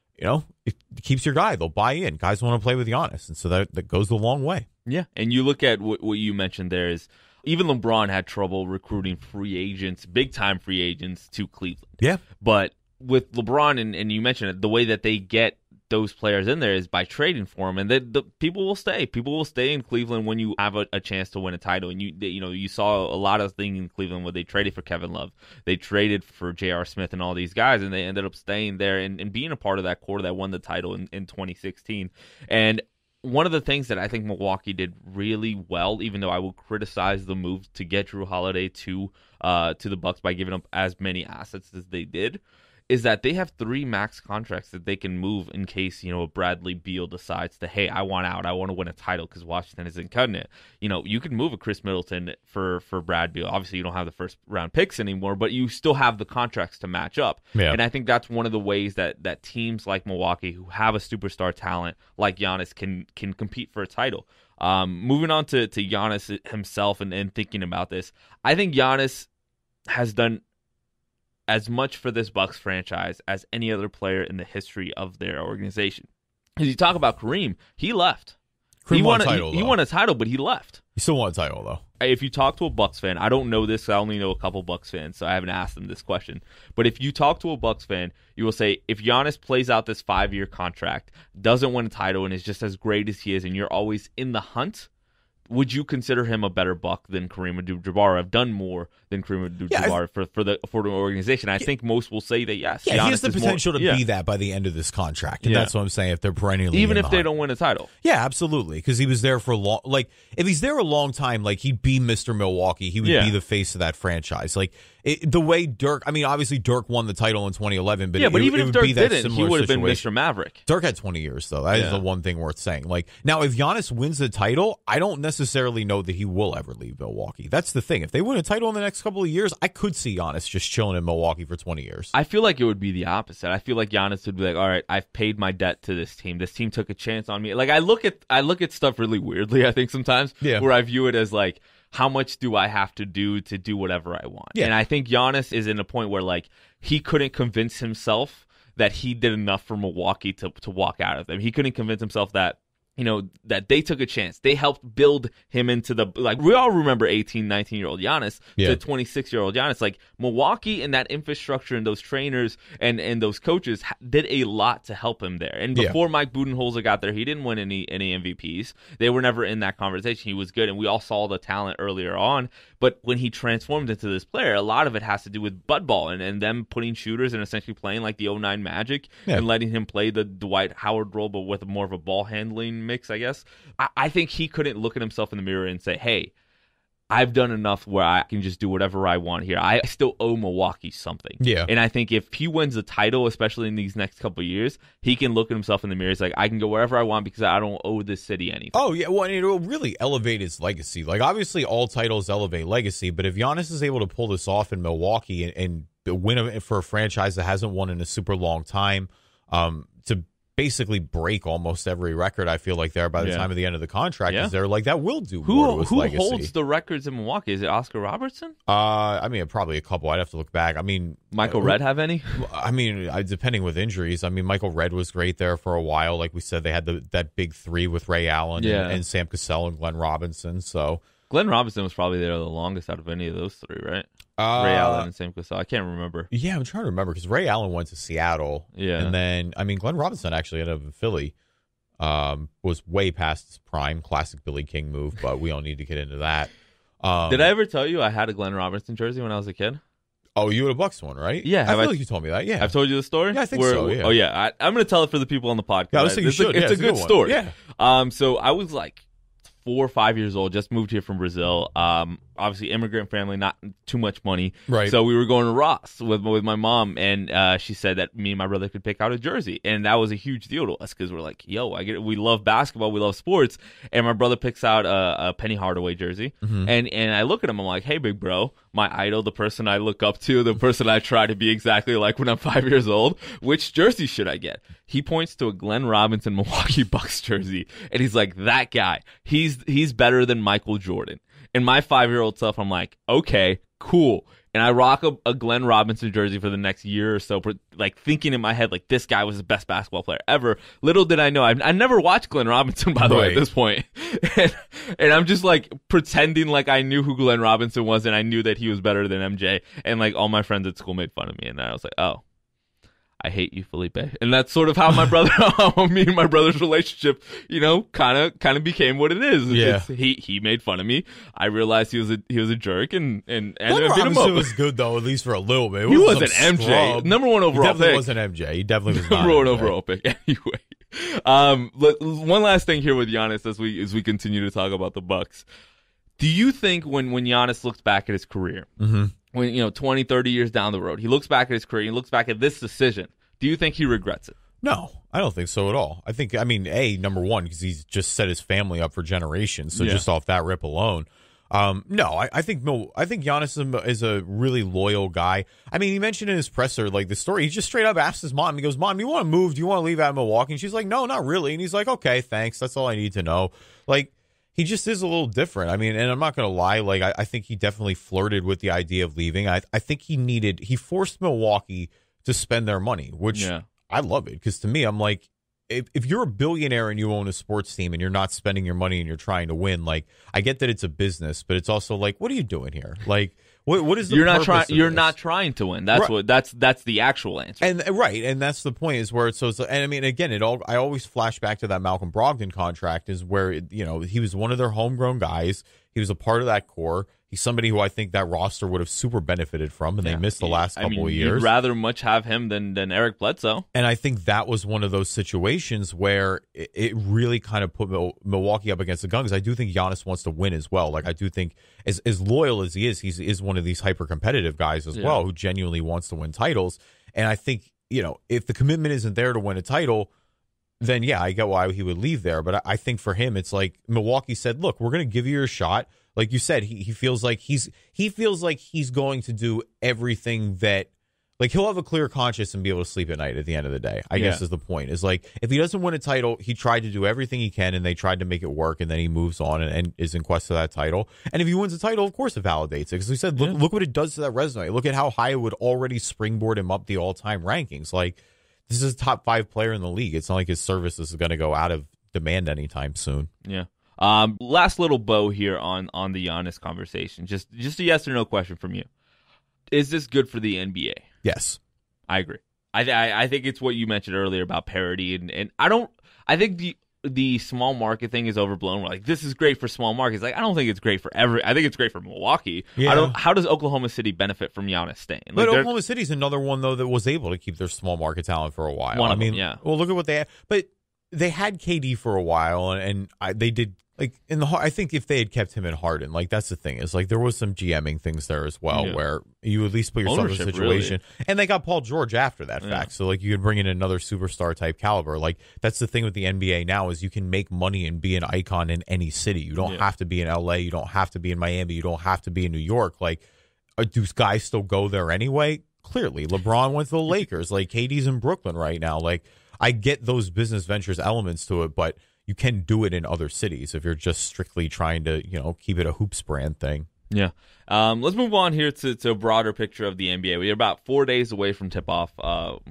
it keeps your guy. They'll buy in. Guys want to play with Giannis, and so that goes a long way. Yeah, and you look at what you mentioned there is even LeBron had trouble recruiting free agents, big-time free agents to Cleveland. Yeah. But with LeBron, and you mentioned it, the way that they get those players in there is by trading for them, and the people will stay. People will stay in Cleveland when you have a chance to win a title. And you saw a lot of things in Cleveland where they traded for Kevin Love, they traded for J.R. Smith and all these guys, and they ended up staying there and being a part of that core that won the title in 2016. And one of the things that I think Milwaukee did really well, even though I will criticize the move to get Drew Holiday to the Bucks by giving up as many assets as they did, is that they have 3 max contracts that they can move in case, Bradley Beal decides to, hey, I want out. I want to win a title because Washington isn't cutting it. You can move a Chris Middleton for Brad Beal. Obviously, you don't have the first round picks anymore, but you still have the contracts to match up. Yeah. And I think that's one of the ways that teams like Milwaukee, who have a superstar talent like Giannis, can compete for a title. Moving on to Giannis himself and thinking about this, I think Giannis has done as much for this Bucks franchise as any other player in the history of their organization. As you talk about Kareem, he left. Kareem won a title, he won a title, but he left. He still won a title, though. If you talk to a Bucks fan, I don't know this, I only know a couple Bucks fans, so I haven't asked them this question. But if you talk to a Bucks fan, you will say, if Giannis plays out this 5-year contract, doesn't win a title, and is just as great as he is, and you're always in the hunt, would you consider him a better Buck than Kareem Abdul-Jabbar? Have done more than Kareem Abdul-Jabbar for the organization? I think most will say that yes. Yeah, he has the potential to be that by the end of this contract, and that's what I'm saying. If they're perennially even if they don't win a title, yeah, absolutely, because he was there for a long. Like, if he's there a long time, like, he'd be Mr. Milwaukee. He would be the face of that franchise. Like, the way Dirk. I mean, obviously Dirk won the title in 2011, but but even if Dirk didn't, he would have been situation. Mr. Maverick. Dirk had 20 years, though. That is the one thing worth saying. Like, now, if Giannis wins the title, I don't necessarily know that he will ever leave Milwaukee. That's the thing. If they win a title in the next couple of years, I could see Giannis just chilling in Milwaukee for 20 years. I feel like it would be the opposite. I feel like Giannis would be like, all right, I've paid my debt to this team. This team took a chance on me. Like, I look at stuff really weirdly, I think, sometimes, where I view it as like, how much do I have to do whatever I want? Yeah. And I think Giannis is in a point where, like, he couldn't convince himself that he did enough for Milwaukee to walk out of them. He couldn't convince himself that, that they took a chance. They helped build him into the, like, we all remember 18, 19-year-old Giannis to 26-year-old Giannis. Like, Milwaukee and that infrastructure and those trainers and those coaches did a lot to help him there. And before Mike Budenholzer got there, he didn't win any MVPs. They were never in that conversation. He was good, and we all saw the talent earlier on. But when he transformed into this player, a lot of it has to do with bud ball and them putting shooters and essentially playing like the 09 Magic and letting him play the Dwight Howard role, but with more of a ball handling mix, I guess. I think he couldn't look at himself in the mirror and say, hey, I've done enough where I can just do whatever I want here. I still owe Milwaukee something. Yeah. And I think if he wins the title, especially in these next couple of years, he can look at himself in the mirror. It's like, I can go wherever I want because I don't owe this city anything. Oh, yeah. Well, and it will really elevate his legacy. Like, obviously, all titles elevate legacy, but if Giannis is able to pull this off in Milwaukee and win for a franchise that hasn't won in a super long time, to basically break almost every record. I feel like there by the time of the end of the contract, because they're like that will do more to his legacy. Who holds the records in Milwaukee? Is it Oscar Robertson? I mean, probably a couple. I'd have to look back. I mean, Michael Redd have any? I mean, depending with injuries. I mean, Michael Redd was great there for a while. Like we said, they had that big three with Ray Allen and Sam Cassell and Glenn Robinson. So Glenn Robinson was probably there the longest out of any of those three, right? Ray Allen and Sam Cassell. I can't remember. Yeah, I'm trying to remember because Ray Allen went to Seattle. Yeah. And then, I mean, Glenn Robinson actually ended up in Philly. Was way past his prime. Classic Billy King move, but we don't need to get into that. Did I ever tell you I had a Glenn Robinson jersey when I was a kid? Oh, you had a Bucks one, right? Yeah. I feel like you told me that. Yeah. I've told you the story? Yeah, I think so. Yeah. Oh, yeah. I'm going to tell it for the people on the podcast. Yeah, I was thinking you should. It's a good story. Yeah. So I was like 4 or 5 years old, just moved here from Brazil. Obviously, immigrant family, not too much money. Right. So we were going to Ross with my mom, and she said that me and my brother could pick out a jersey. And that was a huge deal to us because we're like, yo, I get it. We love basketball. We love sports. And my brother picks out a Penny Hardaway jersey. Mm-hmm. And I look at him. I'm like, hey, big bro, my idol, the person I look up to, the person I try to be exactly like when I'm 5 years old. Which jersey should I get? He points to a Glenn Robinson Milwaukee Bucks jersey. And he's like, that guy, he's better than Michael Jordan. And my 5-year-old self, I'm like, okay, cool. And I rock a Glenn Robinson jersey for the next year or so, like thinking in my head, like this guy was the best basketball player ever. Little did I know, I never watched Glenn Robinson, by the way, at this point. And I'm just like pretending like I knew who Glenn Robinson was and I knew that he was better than MJ. And like all my friends at school made fun of me. And I was like, oh, I hate you, Felipe. And that's sort of how me and my brother's relationship, kind of became what it is. Yeah. He made fun of me. I realized he was a jerk and Glenn Robinson was good though, at least for a little bit. He was an MJ, number one overall pick. He definitely wasn't MJ. He definitely was not number one overall pick. Anyway, one last thing here with Giannis as we continue to talk about the Bucks. Do you think when Giannis looks back at his career, when 20, 30 years down the road, he looks back at his career, he looks back at this decision, do you think he regrets it? No, I don't think so at all. I mean, number one, because he's just set his family up for generations. So just off that rip alone. No, I think Giannis is a really loyal guy. I mean, he mentioned in his presser, like the story, he just straight up asked his mom, he goes, Mom, do you want to move? Do you want to leave out of Milwaukee? And she's like, no, not really. And he's like, okay, thanks. That's all I need to know. Like, he just is a little different. I mean, and I'm not going to lie. Like, I think he definitely flirted with the idea of leaving. I think he forced Milwaukee to spend their money, which I love it. Because to me, I'm like, if you're a billionaire and you own a sports team and you're not spending your money and you're trying to win, like, I get that it's a business, but it's also like, what are you doing here? Like, what is the purpose? You're not trying to win. That's right. That's the actual answer. And right, and that's the point is where it's so. And I mean, again, I always flash back to that Malcolm Brogdon contract is where he was one of their homegrown guys. He was a part of that core. He's somebody who I think that roster would have super benefited from, and they missed the last couple of years. You'd rather much have him than Eric Bledsoe. And I think that was one of those situations where it really kind of put Milwaukee up against the gun, because I do think Giannis wants to win as well. Like, I do think as loyal as he is one of these hyper-competitive guys as well who genuinely wants to win titles. And I think, if the commitment isn't there to win a title, then I get why he would leave there. But I think for him, it's like Milwaukee said, look, we're going to give you your shot. Like you said, he feels like he's going to do everything that, like, he'll have a clear conscience and be able to sleep at night at the end of the day, I guess is the point. Is like, if he doesn't win a title, he tried to do everything he can and they tried to make it work, and then he moves on and is in quest of that title. And if he wins a title, of course it validates it. Because we said, look what it does to that resume. Look at how high it would already springboard him up the all-time rankings. Like, this is a top 5 player in the league. It's not like his services is going to go out of demand anytime soon. Yeah. Last little bow here on the Giannis conversation. Just a yes or no question from you. Is this good for the NBA? Yes. I agree. I think it's what you mentioned earlier about parity, and I think the small market thing is overblown. We're like, this is great for small markets. Like, I don't think it's great for I think it's great for Milwaukee. Yeah. How does Oklahoma City benefit from Giannis staying? Like, but Oklahoma City's another one though that was able to keep their small market talent for a while. Well, look at what they had. But they had KD for a while, and they did. Like, I think if they had kept him in Harden, like, that's the thing, is like there was some GMing things there as well, where you at least put yourself in a situation. Really. And they got Paul George after that fact, so like you could bring in another superstar type caliber. Like, that's the thing with the NBA now, is you can make money and be an icon in any city. You don't have to be in LA, you don't have to be in Miami, you don't have to be in New York. Like, do guys still go there anyway? Clearly, LeBron went to the Lakers. Like, KD's in Brooklyn right now. Like, I get those business ventures elements to it, but you can do it in other cities if you're just strictly trying to, keep it a hoops brand thing. Yeah. Let's move on here to a broader picture of the NBA. We're about 4 days away from tip-off from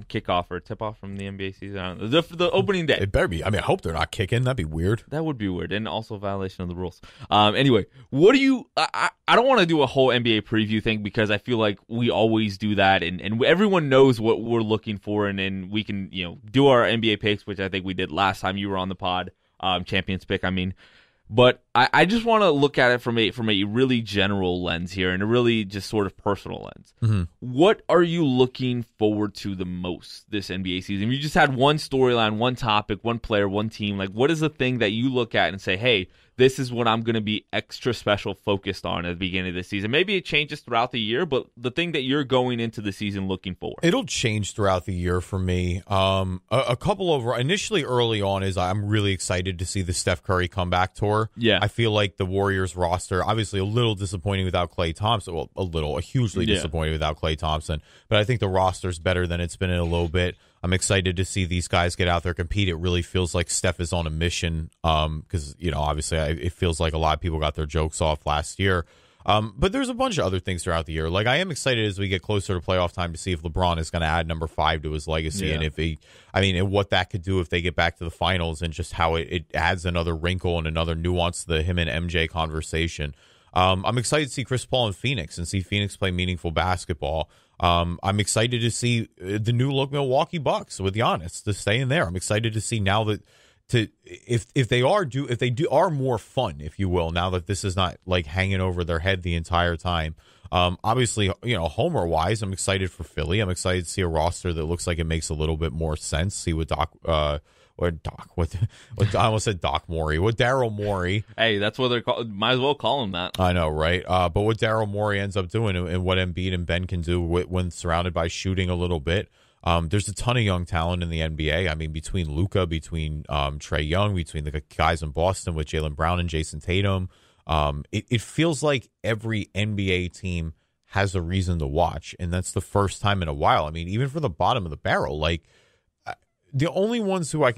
the NBA season. I don't know. The opening day. It better be. I mean, I hope they're not kicking. That'd be weird. That would be weird, and also a violation of the rules. Anyway, what do you... I don't want to do a whole NBA preview thing because I feel like we always do that, and everyone knows what we're looking for, and we can do our NBA picks, which I think we did last time you were on the pod. Champions pick, I mean. But I just want to look at it from a really general lens here and a really just sort of personal lens. Mm-hmm. What are you looking forward to the most this NBA season? If you just had one storyline, one topic, one player, one team, like what is the thing that you look at and say, hey, this is what I'm going to be extra special focused on at the beginning of the season? Maybe it changes throughout the year, but the thing that you're going into the season looking for. It'll change throughout the year for me. A couple of initially early on is I'm really excited to see the Steph Curry comeback tour. Yeah. I feel like the Warriors roster, obviously a little disappointing without Klay Thompson. Well, hugely disappointing without Klay Thompson. But I think the roster's better than it's been in a little bit. I'm excited to see these guys get out there, compete. It really feels like Steph is on a mission because, obviously it feels like a lot of people got their jokes off last year. But there's a bunch of other things throughout the year. Like I am excited as we get closer to playoff time to see if LeBron is going to add number 5 to his legacy and what that could do if they get back to the finals and just how it adds another wrinkle and another nuance to the him and MJ conversation. I'm excited to see Chris Paul in Phoenix and see Phoenix play meaningful basketball. I'm excited to see the new look Milwaukee Bucks with Giannis to stay in there. I'm excited to see now that if they are more fun, if you will, now that this is not like hanging over their head the entire time. Obviously, homer wise, I'm excited for Philly. I'm excited to see a roster that looks like it makes a little bit more sense. See what I almost said Doc Morey. What Daryl Morey. Hey, that's what they're called. Might as well call him that. I know, right? But what Daryl Morey ends up doing and what Embiid and Ben can do when surrounded by shooting a little bit. There's a ton of young talent in the NBA. I mean, between Luka, between Trae Young, between the guys in Boston with Jaylen Brown and Jason Tatum. It feels like every NBA team has a reason to watch, and that's the first time in a while. I mean, even for the bottom of the barrel, like the only ones who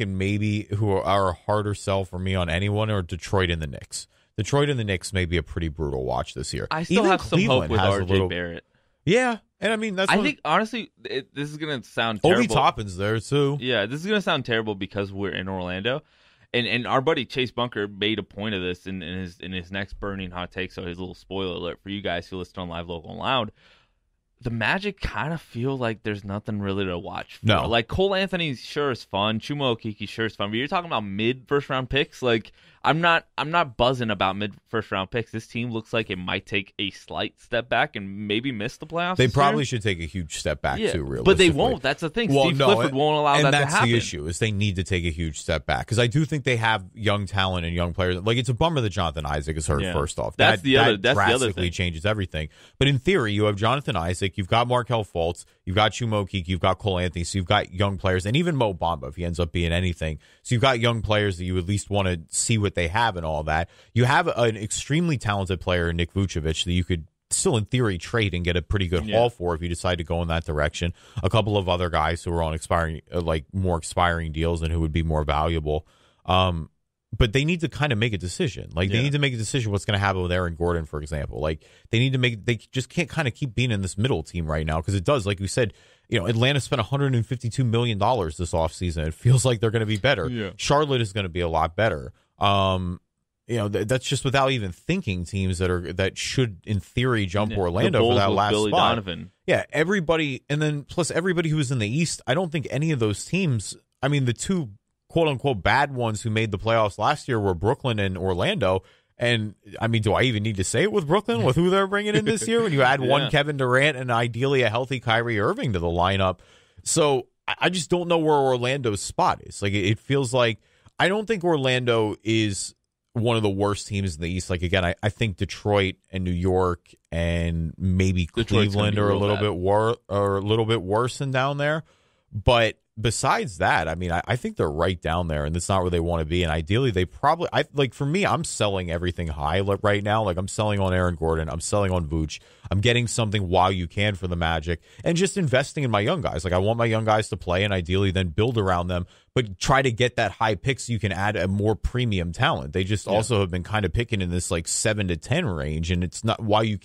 are a harder sell for me on anyone are Detroit and the Knicks. Detroit and the Knicks may be a pretty brutal watch this year. I still even have Cleveland some hope with RJ Barrett. Yeah, and I mean I think honestly, this is gonna sound terrible. Obi Toppin's there too. Yeah, this is gonna sound terrible because we're in Orlando. And our buddy Chase Bunker made a point of this in his next burning hot take. So his little spoiler alert for you guys who listen on Live, Local, and Loud. The Magic kind of feel like there's nothing really to watch for. No. Like Cole Anthony sure is fun. Chuma Okeke sure is fun. But you're talking about mid first round picks. Like I'm not buzzing about mid first round picks. This team looks like it might take a slight step back and maybe miss the playoffs. They probably should take a huge step back too, realistically. But they won't. That's the thing. Steve Clifford won't allow that to happen. And that's the issue, is they need to take a huge step back. Because I do think they have young talent and young players. Like, it's a bummer that Jonathan Isaac is hurt first off. That drastically changes everything. But in theory, you have Jonathan Isaac, you've got Markelle Fultz, you've got Chuma Okeke, you've got Cole Anthony, so you've got young players, and even Mo Bamba if he ends up being anything. So you've got young players that you at least want to see what they have and all that. You have an extremely talented player in Nick Vucevic that you could still in theory trade and get a pretty good haul for if you decide to go in that direction. A couple of other guys who are on more expiring deals and who would be more valuable. But they need to kind of make a decision. They need to make a decision what's going to happen with Aaron Gordon, for example. They just can't kind of keep being in this middle team right now, because it does, like we said, Atlanta spent $152 million this offseason. It feels like they're going to be better. Yeah. Charlotte is going to be a lot better. That's just without even thinking teams that should in theory jump Orlando for that last Billy spot. Donovan. Yeah, everybody, and then plus everybody who was in the East. I don't think any of those teams. I mean, the two quote unquote bad ones who made the playoffs last year were Brooklyn and Orlando. And I mean, do I even need to say it with Brooklyn with who they're bringing in this year when you add one Kevin Durant and ideally a healthy Kyrie Irving to the lineup? So I just don't know where Orlando's spot is. It feels like I don't think Orlando is one of the worst teams in the East. Again, I think Detroit and New York and maybe Cleveland are a little bit worse than down there. But besides that, I mean, I think they're right down there, and it's not where they want to be. And ideally, they probably, for me, I'm selling everything high right now. Like, I'm selling on Aaron Gordon. I'm selling on Vooch. I'm getting something while you can for the Magic, and just investing in my young guys. Like, I want my young guys to play, and ideally then build around them, but try to get that high pick so you can add a more premium talent. They just also have been kind of picking in this like 7 to 10 range, and it's not while you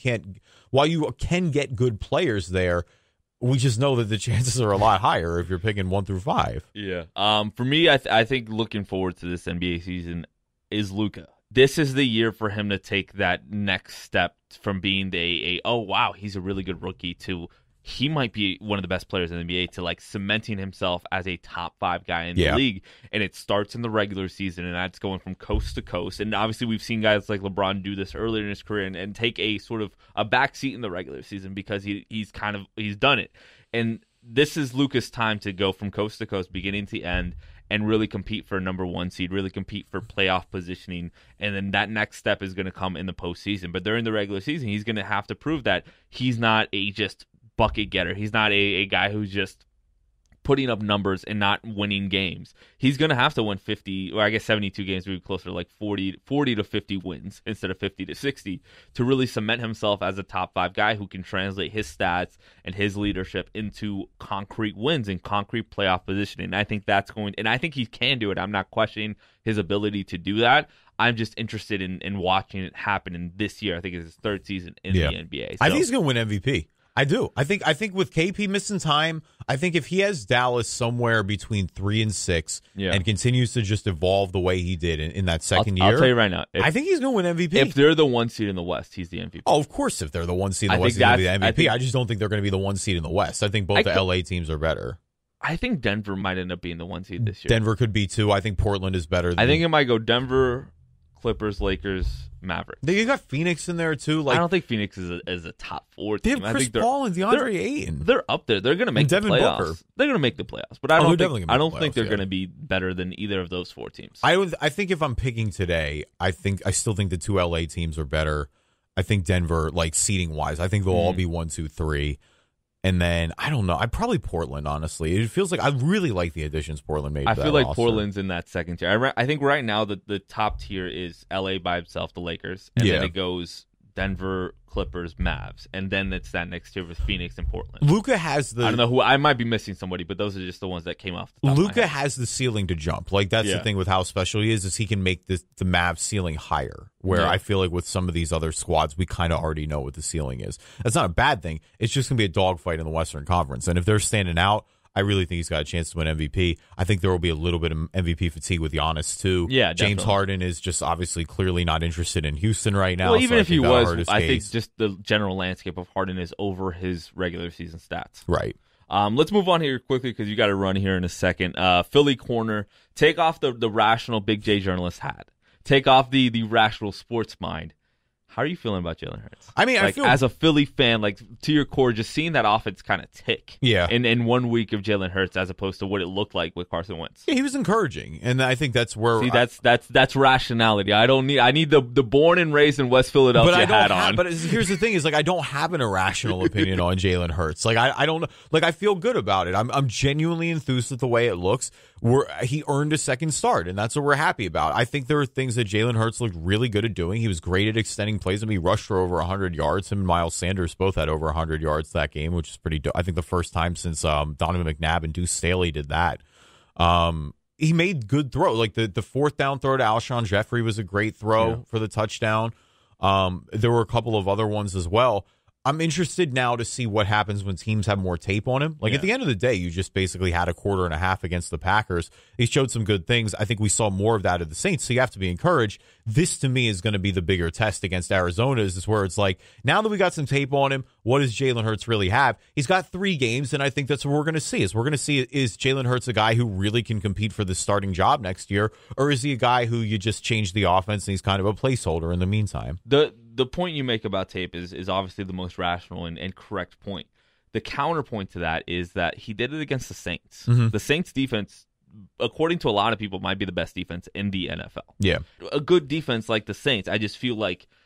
can get good players there. We just know that the chances are a lot higher if you're picking 1 through 5. Yeah. For me, I think looking forward to this NBA season is Luka. This is the year for him to take that next step from being oh wow, he's a really good rookie, to he might be one of the best players in the NBA, to like cementing himself as a top 5 guy in the league. And it starts in the regular season, and that's going from coast to coast. And obviously we've seen guys like LeBron do this earlier in his career and take a sort of a backseat in the regular season because he's done it. And this is Luka's time to go from coast to coast, beginning to end, and really compete for a number 1 seed, really compete for playoff positioning. And then that next step is going to come in the postseason. But during the regular season, he's going to have to prove that he's not a just bucket getter. He's not a guy who's just putting up numbers and not winning games. He's going to have to win 50, or I guess 72 games would be closer to like 40 to 50 wins instead of 50 to 60 to really cement himself as a top 5 guy who can translate his stats and his leadership into concrete wins and concrete playoff positioning. And I think I think he can do it. I'm not questioning his ability to do that. I'm just interested in watching it happen in this year. I think it's his 3rd season in the NBA. So, I think he's going to win MVP. I do. I think with KP missing time, I think if he has Dallas somewhere between 3 and 6 and continues to just evolve the way he did in that second year, I'll tell you right now, I think he's going to win MVP. If they're the 1 seed in the West, he's the MVP. Oh, of course, if they're the 1 seed in the West, he's going to be the MVP. I just don't think they're going to be the 1 seed in the West. I think both the LA teams are better. I think Denver might end up being the 1 seed this year. Denver could be 2. I think Portland is better. I think it might go Denver, Clippers, Lakers, Mavericks. You got Phoenix in there too. Like, I don't think Phoenix is a top 4 team. They have Chris Paul and DeAndre Ayton. They're up there. They're going to make the playoffs. Booker. They're going to make the playoffs. But I don't think they're going to be better than either of those 4 teams. I think if I'm picking today, I still think the 2 LA teams are better. I think Denver, like seeding wise, I think they'll all be 1, 2, 3. And then, I don't know, I'd probably Portland, honestly. It feels like I really like the additions Portland made. I feel like Portland's in that second tier. I think right now the top tier is LA by itself, the Lakers. And then it goes Denver, Clippers, Mavs. And then it's that next tier with Phoenix and Portland. Luka has the... I don't know who... I might be missing somebody, but those are just the ones that came off the top Luka of my head. has the ceiling to jump. Like, that's the thing with how special he is he can make the Mavs ceiling higher. Where I feel like with some of these other squads, we kind of already know what the ceiling is. That's not a bad thing. It's just going to be a dogfight in the Western Conference. And if they're standing out, I really think he's got a chance to win MVP. I think there will be a little bit of MVP fatigue with Giannis, too. Yeah, definitely. James Harden is just obviously clearly not interested in Houston right now. Well, even if he was, I think just the general landscape of Harden is over his regular season stats. Right. Let's move on here quickly because you got to run here in a second. Philly corner. Take off the rational Big J journalist hat. Take off the rational sports mind. How are you feeling about Jalen Hurts? I mean, like, I feel as a Philly fan, like to your core, just seeing that offense kind of tick. Yeah. In 1 week of Jalen Hurts, as opposed to what it looked like with Carson Wentz. Yeah, he was encouraging, and I think that's where. See, that's rationality. I need the born and raised in West Philadelphia hat on. But here's the thing: is like I don't have an irrational opinion on Jalen Hurts. Like I don't know. Like I feel good about it. I'm genuinely enthused with the way it looks. He earned a second start, and that's what we're happy about. I think there are things that Jalen Hurts looked really good at doing. He was great at extending plays, and he rushed for over 100 yards. Him and Miles Sanders both had over 100 yards that game, which is pretty. I think the first time since Donovan McNabb and Deuce Staley did that. He made good throw. Like the fourth down throw to Alshon Jeffrey was a great throw for the touchdown. There were a couple of other ones as well. I'm interested now to see what happens when teams have more tape on him. Like at the end of the day, you just basically had a quarter and a half against the Packers. He showed some good things. I think we saw more of that at the Saints, so you have to be encouraged. This, to me, is going to be the bigger test against Arizona, is where it's like, now that we got some tape on him, what does Jalen Hurts really have? He's got 3 games, and I think that's what we're going to see. Is Jalen Hurts a guy who really can compete for the starting job next year, or is he a guy who you just change the offense and he's kind of a placeholder in the meantime? The point you make about tape is obviously the most rational and correct point. The counterpoint to that is that he did it against the Saints. Mm-hmm. The Saints defense, according to a lot of people, might be the best defense in the NFL. Yeah. A good defense like the Saints, I just feel like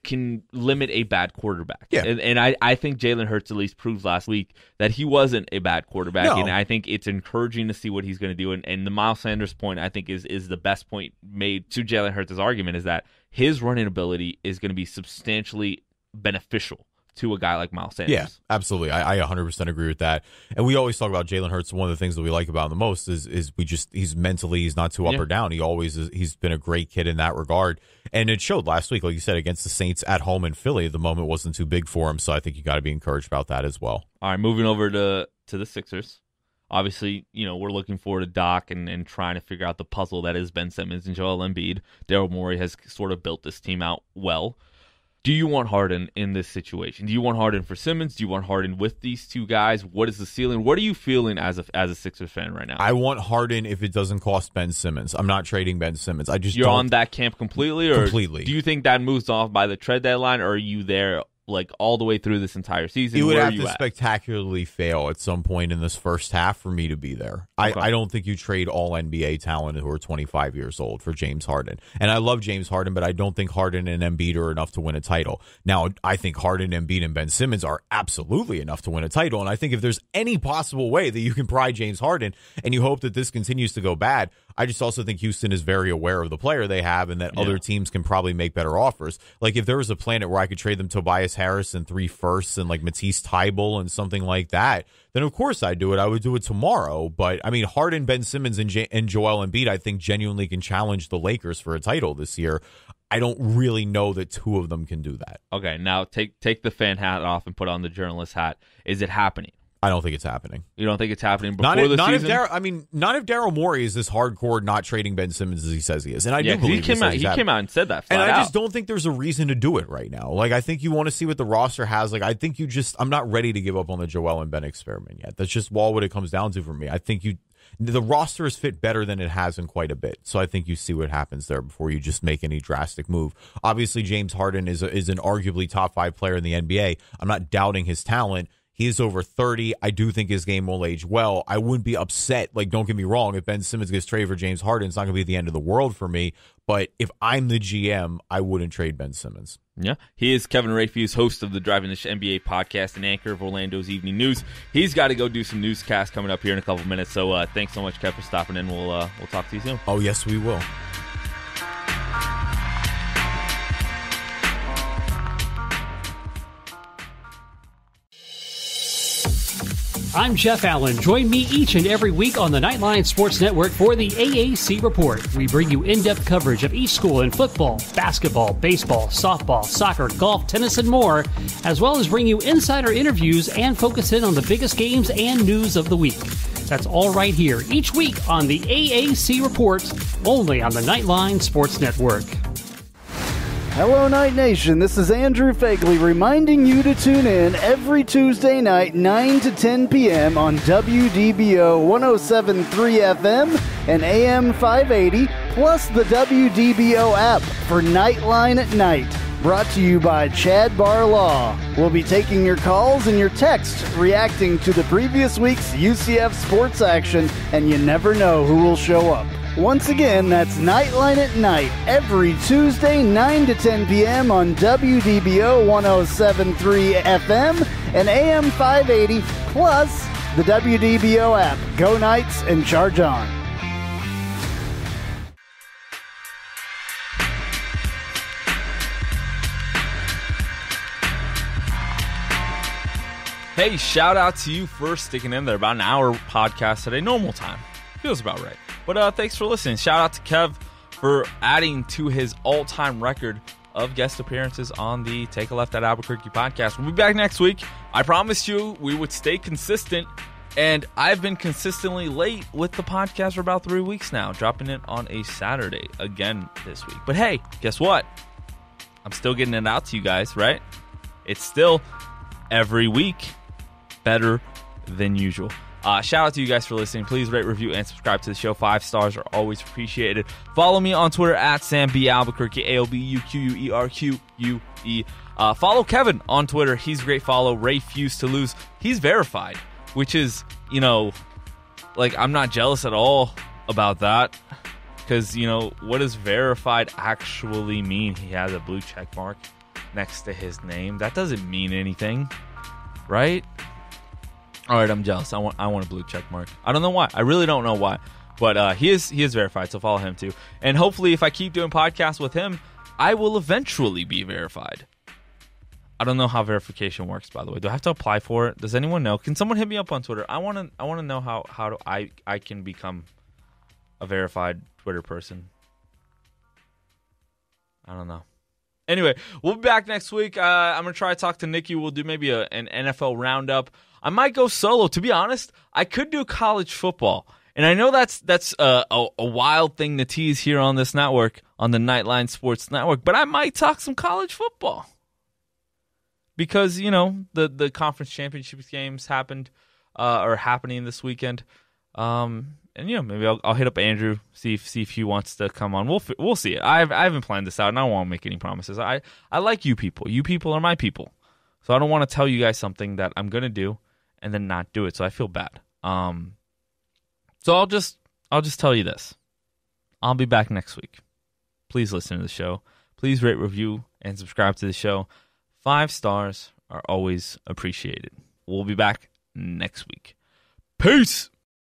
can limit a bad quarterback. Yeah. And I think Jalen Hurts at least proved last week that he wasn't a bad quarterback. No. And I think it's encouraging to see what he's going to do. And the Miles Sanders point, I think, is the best point made to Jalen Hurts' argument, is that his running ability is going to be substantially beneficial to a guy like Miles Sanders. Yeah, absolutely. I 100% agree with that. And we always talk about Jalen Hurts. One of the things that we like about him the most is he's mentally, he's not too up or down. He's been a great kid in that regard. And it showed last week, like you said, against the Saints at home in Philly. The moment wasn't too big for him. So I think you got to be encouraged about that as well. All right, moving over to the Sixers. Obviously, we're looking forward to Doc and trying to figure out the puzzle that is Ben Simmons and Joel Embiid. Daryl Morey has sort of built this team out well. Do you want Harden in this situation? Do you want Harden for Simmons? Do you want Harden with these two guys? What is the ceiling? What are you feeling as a Sixers fan right now? I want Harden if it doesn't cost Ben Simmons. I'm not trading Ben Simmons. You're on that camp completely? Or completely. Do you think that moves off by the trade deadline, or are you there like all the way through this entire season? It would have to spectacularly fail at some point in this first half for me to be there. Okay. I don't think you trade all NBA talent who are 25 years old for James Harden. And I love James Harden, but I don't think Harden and Embiid are enough to win a title. Now, I think Harden, Embiid, and Ben Simmons are absolutely enough to win a title. And I think if there's any possible way that you can pry James Harden and you hope that this continues to go bad, I just also think Houston is very aware of the player they have and that other teams can probably make better offers. Like if there was a planet where I could trade them Tobias Harris and 3 firsts and like Matisse Thybulle and something like that, then of course I'd do it. I would do it tomorrow. But I mean, Harden, Ben Simmons, and Joel Embiid, I think genuinely can challenge the Lakers for a title this year. I don't really know that 2 of them can do that. Okay, now take the fan hat off and put on the journalist hat. Is it happening? I don't think it's happening. You don't think it's happening before the season? Not if Daryl Morey is this hardcore not trading Ben Simmons as he says he is. And I do believe he came out and said that flat out. And I just out. don't think there's a reason to do it right now. Like, I think you want to see what the roster has. Like, I think I'm not ready to give up on the Joel and Ben experiment yet. That's just all what it comes down to for me. I think the roster is fit better than it has in quite a bit. So I think you see what happens there before you just make any drastic move. Obviously, James Harden is an arguably top 5 player in the NBA. I'm not doubting his talent. He is over 30. I do think his game will age well. I wouldn't be upset. Like, don't get me wrong. If Ben Simmons gets traded for James Harden, it's not going to be the end of the world for me. But if I'm the GM, I wouldn't trade Ben Simmons. Yeah. He is Kevin Rafuse, host of the Driving the NBA podcast and anchor of Orlando's Evening News. He's got to go do some newscasts coming up here in a couple minutes. So thanks so much, Kev, for stopping in. We'll talk to you soon. Oh, yes, we will. I'm Jeff Allen. Join me each and every week on the Knightline Sports Network for the AAC Report. We bring you in-depth coverage of each school in football, basketball, baseball, softball, soccer, golf, tennis, and more, as well as bring you insider interviews and focus in on the biggest games and news of the week. That's all right here each week on the AAC Report, only on the Knightline Sports Network. Hello, Night Nation. This is Andrew Fagley reminding you to tune in every Tuesday night, 9 to 10 p.m. on WDBO 107.3 FM and AM 580, plus the WDBO app for Knightline at Night. Brought to you by Chad Bar Law. We'll be taking your calls and your texts reacting to the previous week's UCF sports action, and you never know who will show up. Once again, that's Knightline at Night, every Tuesday, 9 to 10 p.m. on WDBO 107.3 FM and AM 580, plus the WDBO app. Go Knights and charge on. Hey, shout out to you for sticking in there. About an hour podcast today, normal time. Feels about right. But thanks for listening. Shout out to Kev for adding to his all-time record of guest appearances on the Take a Left at Albuquerque podcast. We'll be back next week. I promised you we would stay consistent, and I've been consistently late with the podcast for about 3 weeks now, dropping it on a Saturday again this week. But hey, guess what? I'm still getting it out to you guys, right? It's still every week better than usual. Shout out to you guys for listening. Please rate, review, and subscribe to the show. 5 stars are always appreciated. Follow me on Twitter at SamBAlbuquerque, ALBUQUERQUE. Follow Kevin on Twitter. He's a great follow. Rafuse to lose. He's verified, which is, like, I'm not jealous at all about that. Because, what does verified actually mean? He has a blue check mark. next to his name. That doesn't mean anything, right? All right, I'm jealous. I want a blue check mark. I don't know why. I really don't know why. But he is verified, so follow him too. And hopefully if I keep doing podcasts with him, I will eventually be verified. I don't know how verification works, by the way. Do I have to apply for it? Does anyone know? Can someone hit me up on Twitter? I want to know how I can become a verified Twitter person. I don't know. Anyway, we'll be back next week. I'm going to try to talk to Nikki. We'll do maybe an NFL roundup. I might go solo. To be honest, I could do college football. And I know that's a wild thing to tease here on this network, on the Knightline Sports Network, but I might talk some college football. Because, the conference championship games happened, or happening this weekend. And, maybe I'll hit up Andrew, see if he wants to come on. We'll see it. I haven't planned this out, and I don't want to make any promises. I like you people. You people are my people. So I don't want to tell you guys something that I'm going to do and then not do it. So I feel bad. So I'll just tell you this. I'll be back next week. Please listen to the show. Please rate, review, and subscribe to the show. 5 stars are always appreciated. We'll be back next week. Peace!